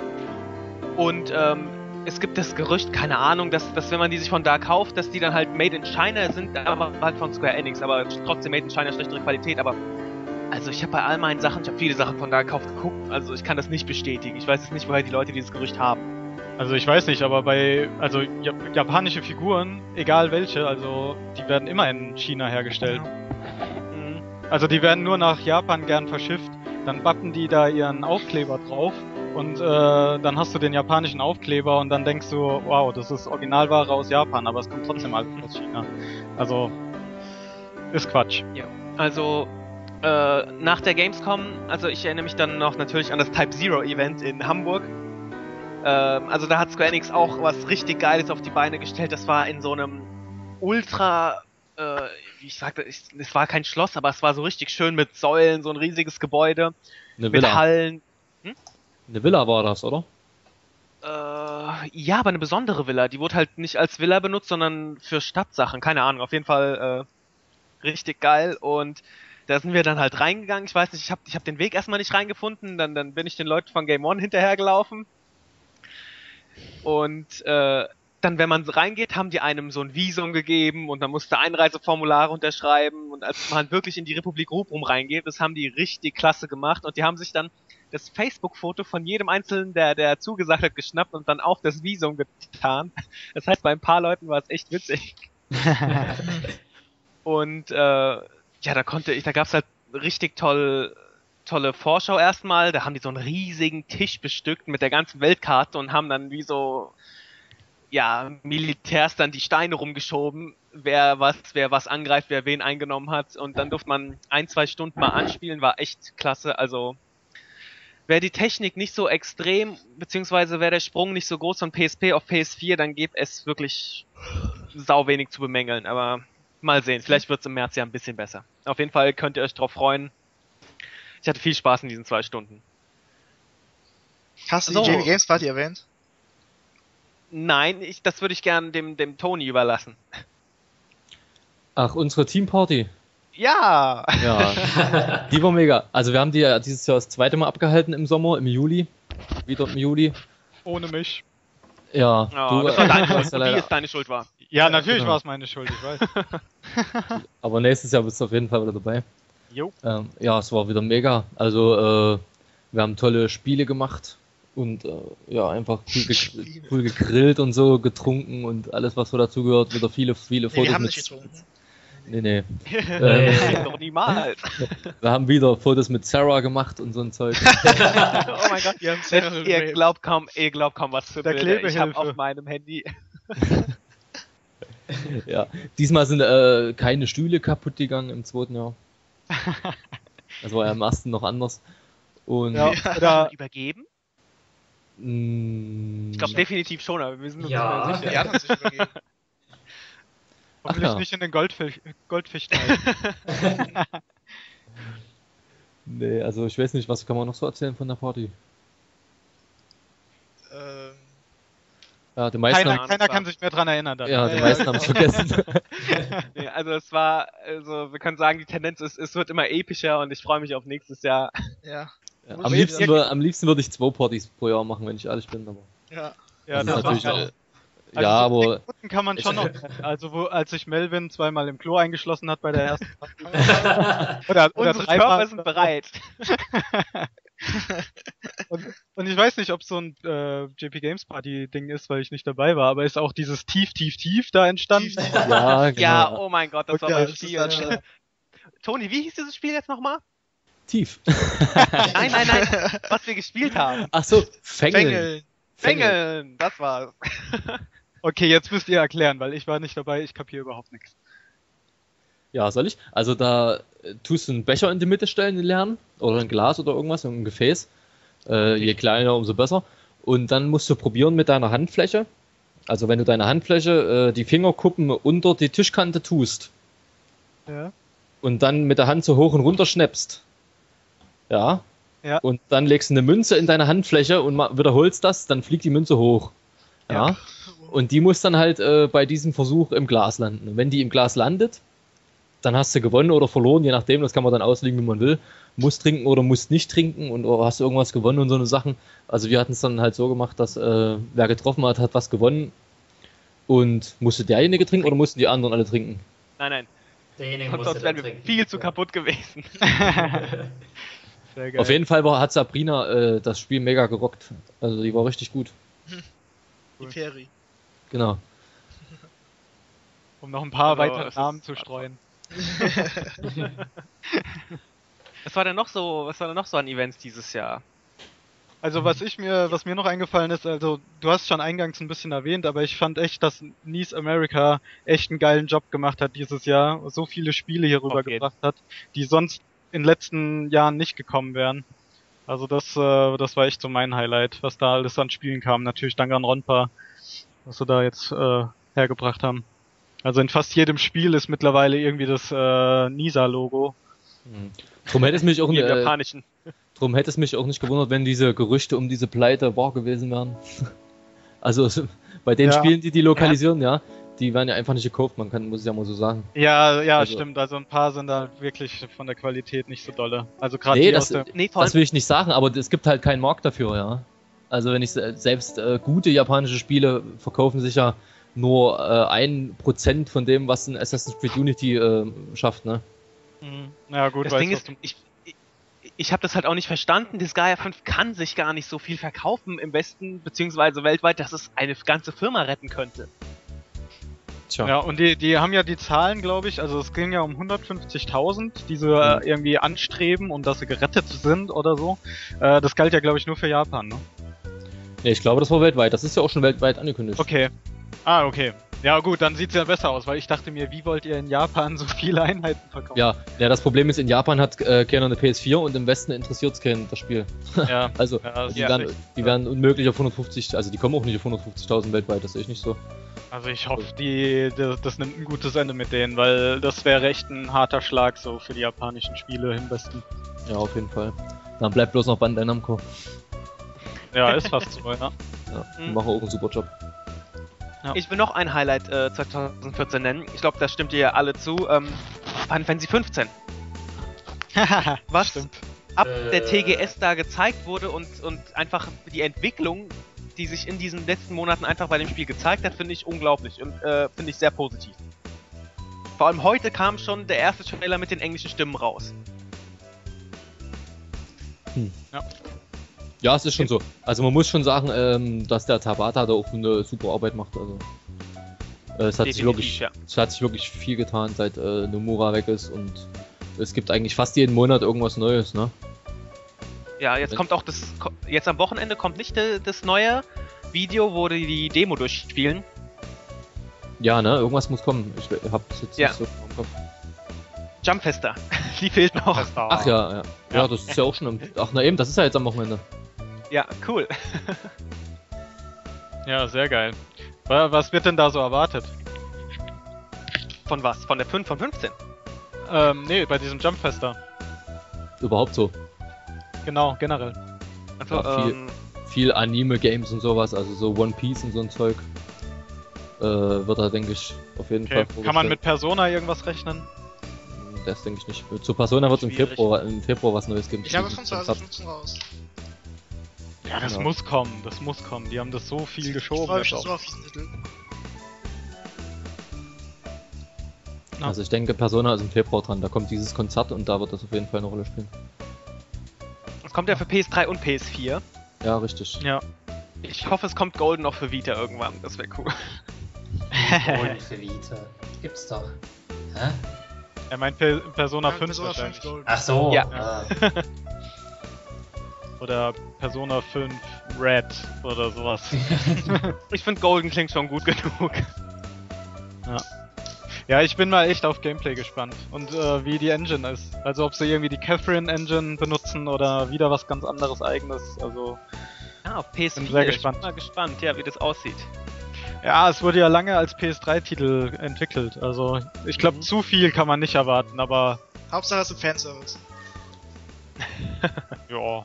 Und ähm, es gibt das Gerücht, keine Ahnung, dass, dass wenn man die sich von da kauft, dass die dann halt Made in China sind, aber halt von Square Enix, aber trotzdem Made in China schlechtere Qualität, aber also ich habe bei all meinen Sachen, ich habe viele Sachen von da gekauft, geguckt, also ich kann das nicht bestätigen. Ich weiß jetzt nicht, woher die Leute dieses Gerücht haben. Also ich weiß nicht, aber bei, also Jap- japanische Figuren, egal welche, also die werden immer in China hergestellt. Mhm. Also die werden nur nach Japan gern verschifft, dann bappen die da ihren Aufkleber drauf und äh, dann hast du den japanischen Aufkleber und dann denkst du, wow, das ist Originalware aus Japan, aber es kommt trotzdem alles aus China. Also ist Quatsch. Ja, also äh, nach der Gamescom, also ich erinnere mich dann noch natürlich an das Type Zero Event in Hamburg. Ähm, also da hat Square Enix auch was richtig Geiles auf die Beine gestellt. Das war in so einem ultra, äh, wie ich sagte, ich, es war kein Schloss, aber es war so richtig schön mit Säulen, so ein riesiges Gebäude Eine mit Villa. Hallen. Eine Villa war das, oder? Äh, ja, aber eine besondere Villa. Die wurde halt nicht als Villa benutzt, sondern für Stadtsachen. Keine Ahnung, auf jeden Fall äh, richtig geil. Und da sind wir dann halt reingegangen. Ich weiß nicht, ich habe ich hab den Weg erstmal nicht reingefunden. Dann, dann bin ich den Leuten von Game One hinterhergelaufen. Und äh, dann, wenn man reingeht, haben die einem so ein Visum gegeben und dann musste Einreiseformulare unterschreiben. Und als man halt wirklich in die Republik Rubrum reingeht, das haben die richtig klasse gemacht. Und die haben sich dann das Facebook-Foto von jedem Einzelnen, der, der zugesagt hat, geschnappt und dann auf das Visum getan. Das heißt, bei ein paar Leuten war es echt witzig. Und äh, ja, da konnte ich, da gab's halt richtig toll, tolle Vorschau erstmal. Da haben die so einen riesigen Tisch bestückt mit der ganzen Weltkarte und haben dann wie so, ja, Militärs dann die Steine rumgeschoben, wer was, wer was angreift, wer wen eingenommen hat. Und dann durfte man ein, zwei Stunden mal anspielen, war echt klasse. Also wäre die Technik nicht so extrem, beziehungsweise wäre der Sprung nicht so groß von P S P auf P S vier, dann gäbe es wirklich sau wenig zu bemängeln. Aber mal sehen, vielleicht wird es im März ja ein bisschen besser. Auf jeden Fall könnt ihr euch drauf freuen. Ich hatte viel Spaß in diesen zwei Stunden. Hast du So. die J V Games Party erwähnt? Nein, ich, das würde ich gern dem, dem Toni überlassen. Ach, unsere Teamparty. Ja! Ja, die war mega. Also wir haben die ja dieses Jahr das zweite Mal abgehalten im Sommer, im Juli. Wieder im Juli. Ohne mich. Ja, Oh, das war deine Schuld, hast ja wie leider- es deine Schuld war. Ja, natürlich genau. war es meine Schuld, ich weiß. Aber nächstes Jahr bist du auf jeden Fall wieder dabei. Jo. Ähm, ja, es war wieder mega. Also, äh, wir haben tolle Spiele gemacht und äh, ja, einfach cool, ge Spiele. cool gegrillt und so, getrunken und alles, was so dazugehört. Wieder viele, viele Nee, Fotos wir haben mit. nicht getrunken. Nee, nee. Äh, Doch niemals. Wir haben wieder Fotos mit Sarah gemacht und so ein Zeug. Oh mein Gott. Wir haben Jetzt, Sarah ihr geraped. glaubt kaum, ihr glaubt kaum, was für Der Bilder ich habe Klebehilfe. auf meinem Handy. Ja, diesmal sind äh, keine Stühle kaputt gegangen im zweiten Jahr. Das war ja im ersten noch anders. Und Ja, Oder oder, übergeben? mh, Ich glaube definitiv schon, aber wir sind uns Ja. nicht mehr Wir sicher. haben uns nicht übergeben. Hoffentlich ja. nicht in den Goldfisch, Goldfisch Nee, also ich weiß nicht, was kann man noch so erzählen von der Party? Ähm, Ja, die meisten Keiner, haben, keiner kann sich mehr dran erinnern. Dann. ja, die Ja, meisten ja, haben es genau. vergessen. Nee, also es war, also wir können sagen, die Tendenz ist, es wird immer epischer und ich freue mich auf nächstes Jahr. ja, Ja, Muss am, ich liebsten, wieder- wür- am liebsten würde ich zwei Partys pro Jahr machen, wenn ich ehrlich bin. Aber ja. Ja, das das ist war natürlich geil. auch, Also ja, so aber Anekdoten kann man schon noch. Also wo, als sich Melvin zweimal im Klo eingeschlossen hat bei der ersten Party. oder, oder Unsere dreimal Körper sind oder so. bereit. Und, und ich weiß nicht, ob so ein äh, J P Games Party Ding ist, weil ich nicht dabei war, aber ist auch dieses Tief, Tief, Tief da entstanden? Tief, tief. ja, genau. Ja, oh mein Gott, das Okay, war mein das ist Spiel. dann schon- Toni, wie hieß dieses Spiel jetzt nochmal? Tief. Nein, nein, nein, was wir gespielt haben. Ach so, Fängeln. Fängeln. Fängeln, das war's. Okay, jetzt müsst ihr erklären, weil ich war nicht dabei, ich kapiere überhaupt nichts. Ja, soll ich? Also da äh, tust du einen Becher in die Mitte stellen, den leeren, oder ein Glas oder irgendwas, ein Gefäß. Äh, je kleiner, umso besser. Und dann musst du probieren mit deiner Handfläche. Also wenn du deine Handfläche, äh, die Fingerkuppen unter die Tischkante tust Ja. und dann mit der Hand so hoch und runter schnappst. Ja. Ja. Und dann legst du eine Münze in deine Handfläche und ma- wiederholst das, dann fliegt die Münze hoch. Ja. Ja. Und die muss dann halt äh, bei diesem Versuch im Glas landen. Und wenn die im Glas landet, dann hast du gewonnen oder verloren, je nachdem, das kann man dann auslegen, wie man will. Musst trinken oder musst nicht trinken und oder hast du irgendwas gewonnen und so eine Sachen. Also wir hatten es dann halt so gemacht, dass äh, wer getroffen hat, hat was gewonnen. Und musste derjenige trinken oder mussten die anderen alle trinken? Nein, nein, Derjenige sonst musste sonst dann wären wir trinken. viel zu kaputt gewesen. Sehr geil. Auf jeden Fall war, hat Sabrina äh, das Spiel mega gerockt. Also die war richtig gut. Die Peri. Genau. Um noch ein paar Also, weitere es ist- Namen zu streuen. Was war denn noch so, was war denn noch so an Events dieses Jahr? Also was ich mir, was mir noch eingefallen ist, also du hast schon eingangs ein bisschen erwähnt, aber ich fand echt, dass Nice America echt einen geilen Job gemacht hat dieses Jahr, so viele Spiele hier Auf rübergebracht hat, die sonst in den letzten Jahren nicht gekommen wären. Also das, äh, das war echt so mein Highlight, was da alles an Spielen kam. Natürlich Danganronpa, was sie da jetzt äh, hergebracht haben. Also in fast jedem Spiel ist mittlerweile irgendwie das äh, Nisa-Logo. Mhm. Drum hätte es mich auch Im äh, Japanischen. Drum hätte es mich auch nicht gewundert, wenn diese Gerüchte um diese Pleite wahr gewesen wären. Also es- bei den Ja. Spielen, die die lokalisieren, ja, die werden ja einfach nicht gekauft, man kann, muss es ja mal so sagen. Ja, ja, Also- stimmt. Also ein paar sind da wirklich von der Qualität nicht so dolle. Also gerade Nee, die das, aus der Nee, vor das allem, will ich nicht sagen, aber es gibt halt keinen Markt dafür, ja. Also wenn ich se- selbst äh, gute japanische Spiele verkaufen sich ja nur äh, ein Prozent von dem, was ein Assassin's Creed Unity äh, schafft, ne? Mhm. Ja gut, das weiß, Ding was ist, du- ich, ich, ich habe das halt auch nicht verstanden. Das Gaia fünf kann sich gar nicht so viel verkaufen im Westen, beziehungsweise weltweit, dass es eine ganze Firma retten könnte. Tja. Ja, und die, die haben ja die Zahlen, glaube ich, also es ging ja um hundertfünfzigtausend, die sie Mhm. äh, irgendwie anstreben und dass sie gerettet sind oder so. Äh, das galt ja, glaube ich, nur für Japan, ne? Nee, ich glaube, das war weltweit. Das ist ja auch schon weltweit angekündigt. Okay. Ah, okay. Ja gut, dann sieht's ja besser aus, weil ich dachte mir, wie wollt ihr in Japan so viele Einheiten verkaufen? Ja, ja, das Problem ist, in Japan hat äh, keiner eine P S vier und im Westen interessiert es keinen das Spiel. Ja. Also, Ja, die, ja, werden, echt. die werden unmöglich auf hundertfünfzig, also die kommen auch nicht auf hundertfünfzigtausend weltweit, das sehe ich nicht so. Also ich hoffe, die, das, das nimmt ein gutes Ende mit denen, weil das wäre echt ein harter Schlag so für die japanischen Spiele im Westen. Ja, auf jeden Fall. Dann bleibt bloß noch Bandai Namco. Ja, ist fast so, ja. Ja, die Mhm. machen auch einen super Job. Ja. Ich will noch ein Highlight äh, zwanzig vierzehn nennen. Ich glaube, das stimmt ihr ja alle zu. Ähm, Final Fantasy fünfzehn. Was Stimmt. ab Äh. der T G S da gezeigt wurde und, und einfach die Entwicklung, die sich in diesen letzten Monaten einfach bei dem Spiel gezeigt hat, finde ich unglaublich und äh, finde ich sehr positiv. Vor allem heute kam schon der erste Trailer mit den englischen Stimmen raus. Ja, es ist schon so. Also man muss schon sagen, ähm, dass der Tabata da auch eine super Arbeit macht. Also äh, es hat sich Definitiv, wirklich, ja. es hat sich wirklich viel getan, seit äh, Nomura weg ist und es gibt eigentlich fast jeden Monat irgendwas Neues, ne? Ja, jetzt Wenn- kommt auch das, ko- jetzt am Wochenende kommt nicht de, das neue Video, wo die die Demo durchspielen. Ja, ne? Irgendwas muss kommen. Ich hab das jetzt Ja. nicht so im Kopf. Jumpfester, die fehlt noch. Ach ja, ja, ja. Ja. das ist ja auch schon am. Ach na eben, das ist ja jetzt am Wochenende. Ja, cool. Ja, sehr geil. Wa- Was wird denn da so erwartet? Von was? Von der fünf von fünfzehn? Ähm, nee, bei diesem Jumpfester. Überhaupt so. Genau, generell. Also, Ja, viel- ähm, Viel Anime-Games und sowas, also so One Piece und so ein Zeug. Äh, wird da, denke ich, auf jeden Okay. Fall Kann man mit Persona irgendwas rechnen? vorgestellt. Das denke ich nicht. Zu Persona wird es im Schwierig. Februar, im Februar was Neues geben. Ich habe es von Das hat- zwanzig fünfzehn raus. Ja, das Ja. muss kommen, das muss kommen. Die haben das so viel Ich geschoben. freue mich jetzt so auch. auf diesen Titel. Also ich denke, Persona ist im Februar dran. Da kommt dieses Konzert und da wird das auf jeden Fall eine Rolle spielen. es kommt ja für P S drei und P S vier. Ja, richtig. Ja. Ich hoffe, es kommt Golden auch für Vita irgendwann. Das wäre cool. Golden für Vita. Gibt's doch. Hä? Er meint Per- Persona Ja, fünf Persona wahrscheinlich. fünf Gold. Ach so. Ja. Ah. Oder Persona fünf Red oder sowas. Ich finde Golden klingt schon gut genug. Ja, ich bin mal echt auf Gameplay gespannt und äh, wie die Engine ist. Also ob sie irgendwie die Catherine Engine benutzen oder wieder was ganz anderes eigenes. Also Ja, auf P S vier. Bin sehr gespannt. Ich bin mal gespannt, ja, wie das aussieht. ja, es wurde ja lange als P S drei Titel entwickelt. Also ich glaube, Mhm. zu viel kann man nicht erwarten, aber Hauptsache es ist ein Fanservice. ja.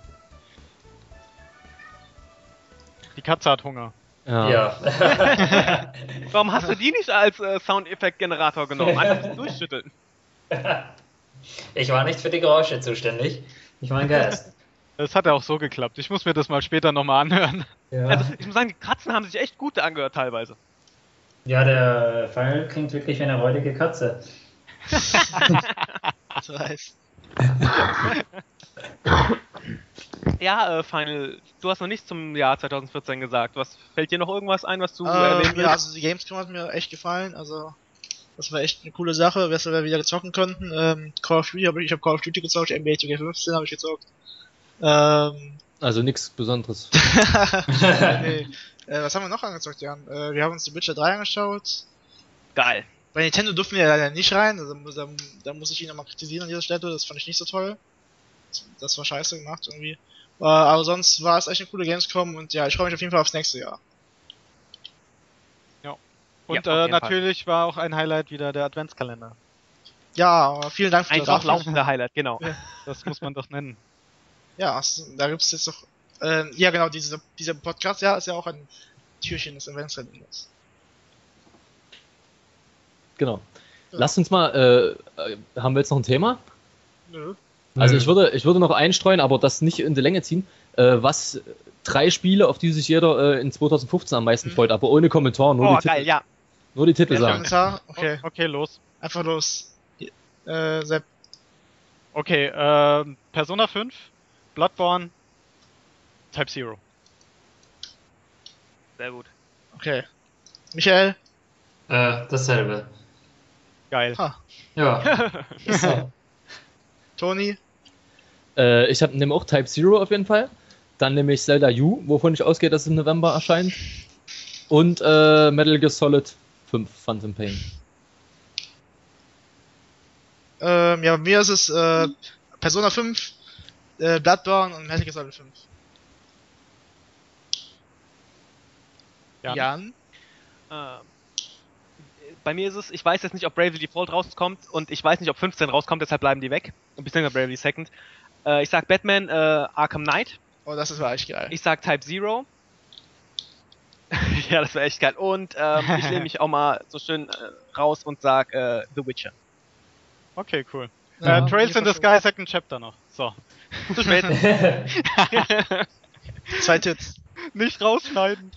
Die Katze hat Hunger. Ja. Ja. Warum hast du die nicht als äh, Soundeffekt-Generator genommen? Einfach ein bisschen durchschütteln. Ich war nicht für die Geräusche zuständig. Ich war ein Geist. Das hat ja auch so geklappt. Ich muss mir das mal später nochmal anhören. Ja. Also, ich muss sagen, die Katzen haben sich echt gut angehört teilweise. Ja, der Fall klingt wirklich wie eine räudige Katze. Das heißt. Ja, äh, Final, du hast noch nichts zum Jahr zwanzig vierzehn gesagt. Was fällt dir noch irgendwas ein, was du Ähm, erwähnen ja, willst? also die Gamescom hat mir echt gefallen. Also, das war echt eine coole Sache, dass wir wieder zocken konnten. Ähm, Call of Duty, hab ich, ich habe Call of Duty gezockt, N B A zwei K fünfzehn habe ich gezockt. Ähm, Also nichts Besonderes. nee. Äh, was haben wir noch angezockt, Jan? Äh, wir haben uns The Witcher drei angeschaut. Geil. Bei Nintendo durften wir ja leider nicht rein, also da, da muss ich ihn nochmal kritisieren an dieser Stelle, das fand ich nicht so toll. Das, das war scheiße gemacht irgendwie. Äh, aber sonst war es echt eine coole Gamescom und ja, ich freue mich auf jeden Fall aufs nächste Jahr. Und Ja, auf äh, jeden Fall. natürlich war auch ein Highlight wieder der Adventskalender. Ja, aber vielen Dank für Ein das Aufrufen. laufender Highlight, genau. Das muss man doch nennen. Ja, es, da gibt's jetzt doch. Äh, ja, genau, diese, dieser Podcast, ja, ist ja auch ein Türchen des Adventskalenders. Genau. Ja. Lasst uns mal, äh, äh, haben wir jetzt noch ein Thema? Nö. Also Nö. ich würde, ich würde noch einstreuen, aber das nicht in die Länge ziehen. Äh, was drei Spiele, auf die sich jeder äh, in zwanzig fünfzehn am meisten Mhm. freut, aber ohne Kommentar, nur, Oh, die, geil, Titel, ja. nur die Titel Ja, sagen. Kommentar? Okay, Okay, los. einfach los. Äh, Sepp. Okay, ähm, Persona fünf, Bloodborne, Type Zero. Sehr gut. Okay. Michael? Äh, dasselbe. Geil. Ha. Ja. Ist so. Toni? Äh, ich habe nehme auch Type Zero auf jeden Fall. Dann nehme ich Zelda U, wovon ich ausgehe, dass es im November erscheint. Und äh, Metal Gear Solid fünf, Phantom Pain. Ähm, ja, bei mir ist es äh, Persona fünf, äh, Bloodborne und Metal Gear Solid fünf. Jan? Jan? Ähm, bei mir ist es, ich weiß jetzt nicht, ob Bravely Default rauskommt und ich weiß nicht, ob fünfzehn rauskommt, deshalb bleiben die weg. Und beziehungsweise Bravely Second. Äh, ich sag Batman, äh, Arkham Knight. Oh, das ist war echt geil. Ich sag Type Zero. Ja, das wäre echt geil. Und ähm, ich nehme mich auch mal so schön äh, raus und sag äh, The Witcher. Okay, cool. Ja, äh, Trails in the jedenfalls Sky, Second Chapter noch. So. Zu spät. Zwei Tits. Nicht rausschneiden.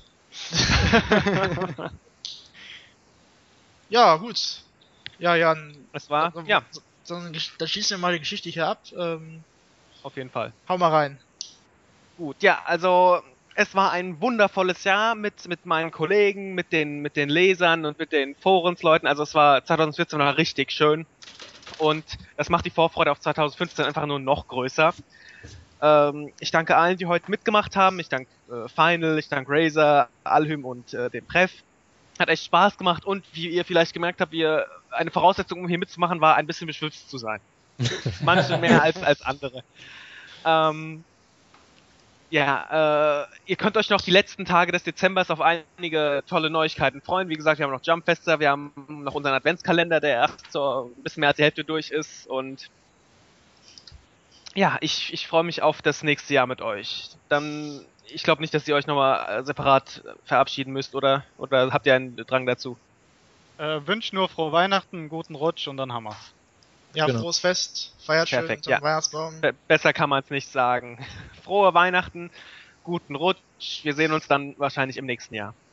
Ja, gut. Ja, Jan. Es war, Dann- ja, Dann, dann schließen wir mal die Geschichte hier ab. Ähm, auf jeden Fall. hau mal rein. Gut, ja, also es war ein wundervolles Jahr mit, mit meinen Kollegen, mit den, mit den Lesern und mit den Forumsleuten. Also es war zwanzig vierzehn war richtig schön. Und das macht die Vorfreude auf zwanzig fünfzehn einfach nur noch größer. Ähm, ich danke allen, die heute mitgemacht haben. Ich danke äh, Final, ich danke Razer, Alhym und äh, dem Pref. Hat echt Spaß gemacht und wie ihr vielleicht gemerkt habt, wir, eine Voraussetzung, um hier mitzumachen, war ein bisschen beschwipst zu sein. Manche mehr als, als andere. Ähm, Ja, äh, ihr könnt euch noch die letzten Tage des Dezembers auf einige tolle Neuigkeiten freuen. Wie gesagt, wir haben noch Jumpfester, wir haben noch unseren Adventskalender, der erst so ein bisschen mehr als die Hälfte durch ist. Und ja, ich, ich freue mich auf das nächste Jahr mit euch. Dann, ich glaube nicht, dass ihr euch nochmal separat verabschieden müsst, oder? Oder habt ihr einen Drang dazu? Äh, wünsch nur frohe Weihnachten, einen guten Rutsch und dann haben wir's. Ja, Genau. frohes Fest, feiert schön Perfekt, unter dem ja. Weihnachtsbaum. Be besser kann man es nicht sagen. Frohe Weihnachten, guten Rutsch. Wir sehen uns dann wahrscheinlich im nächsten Jahr.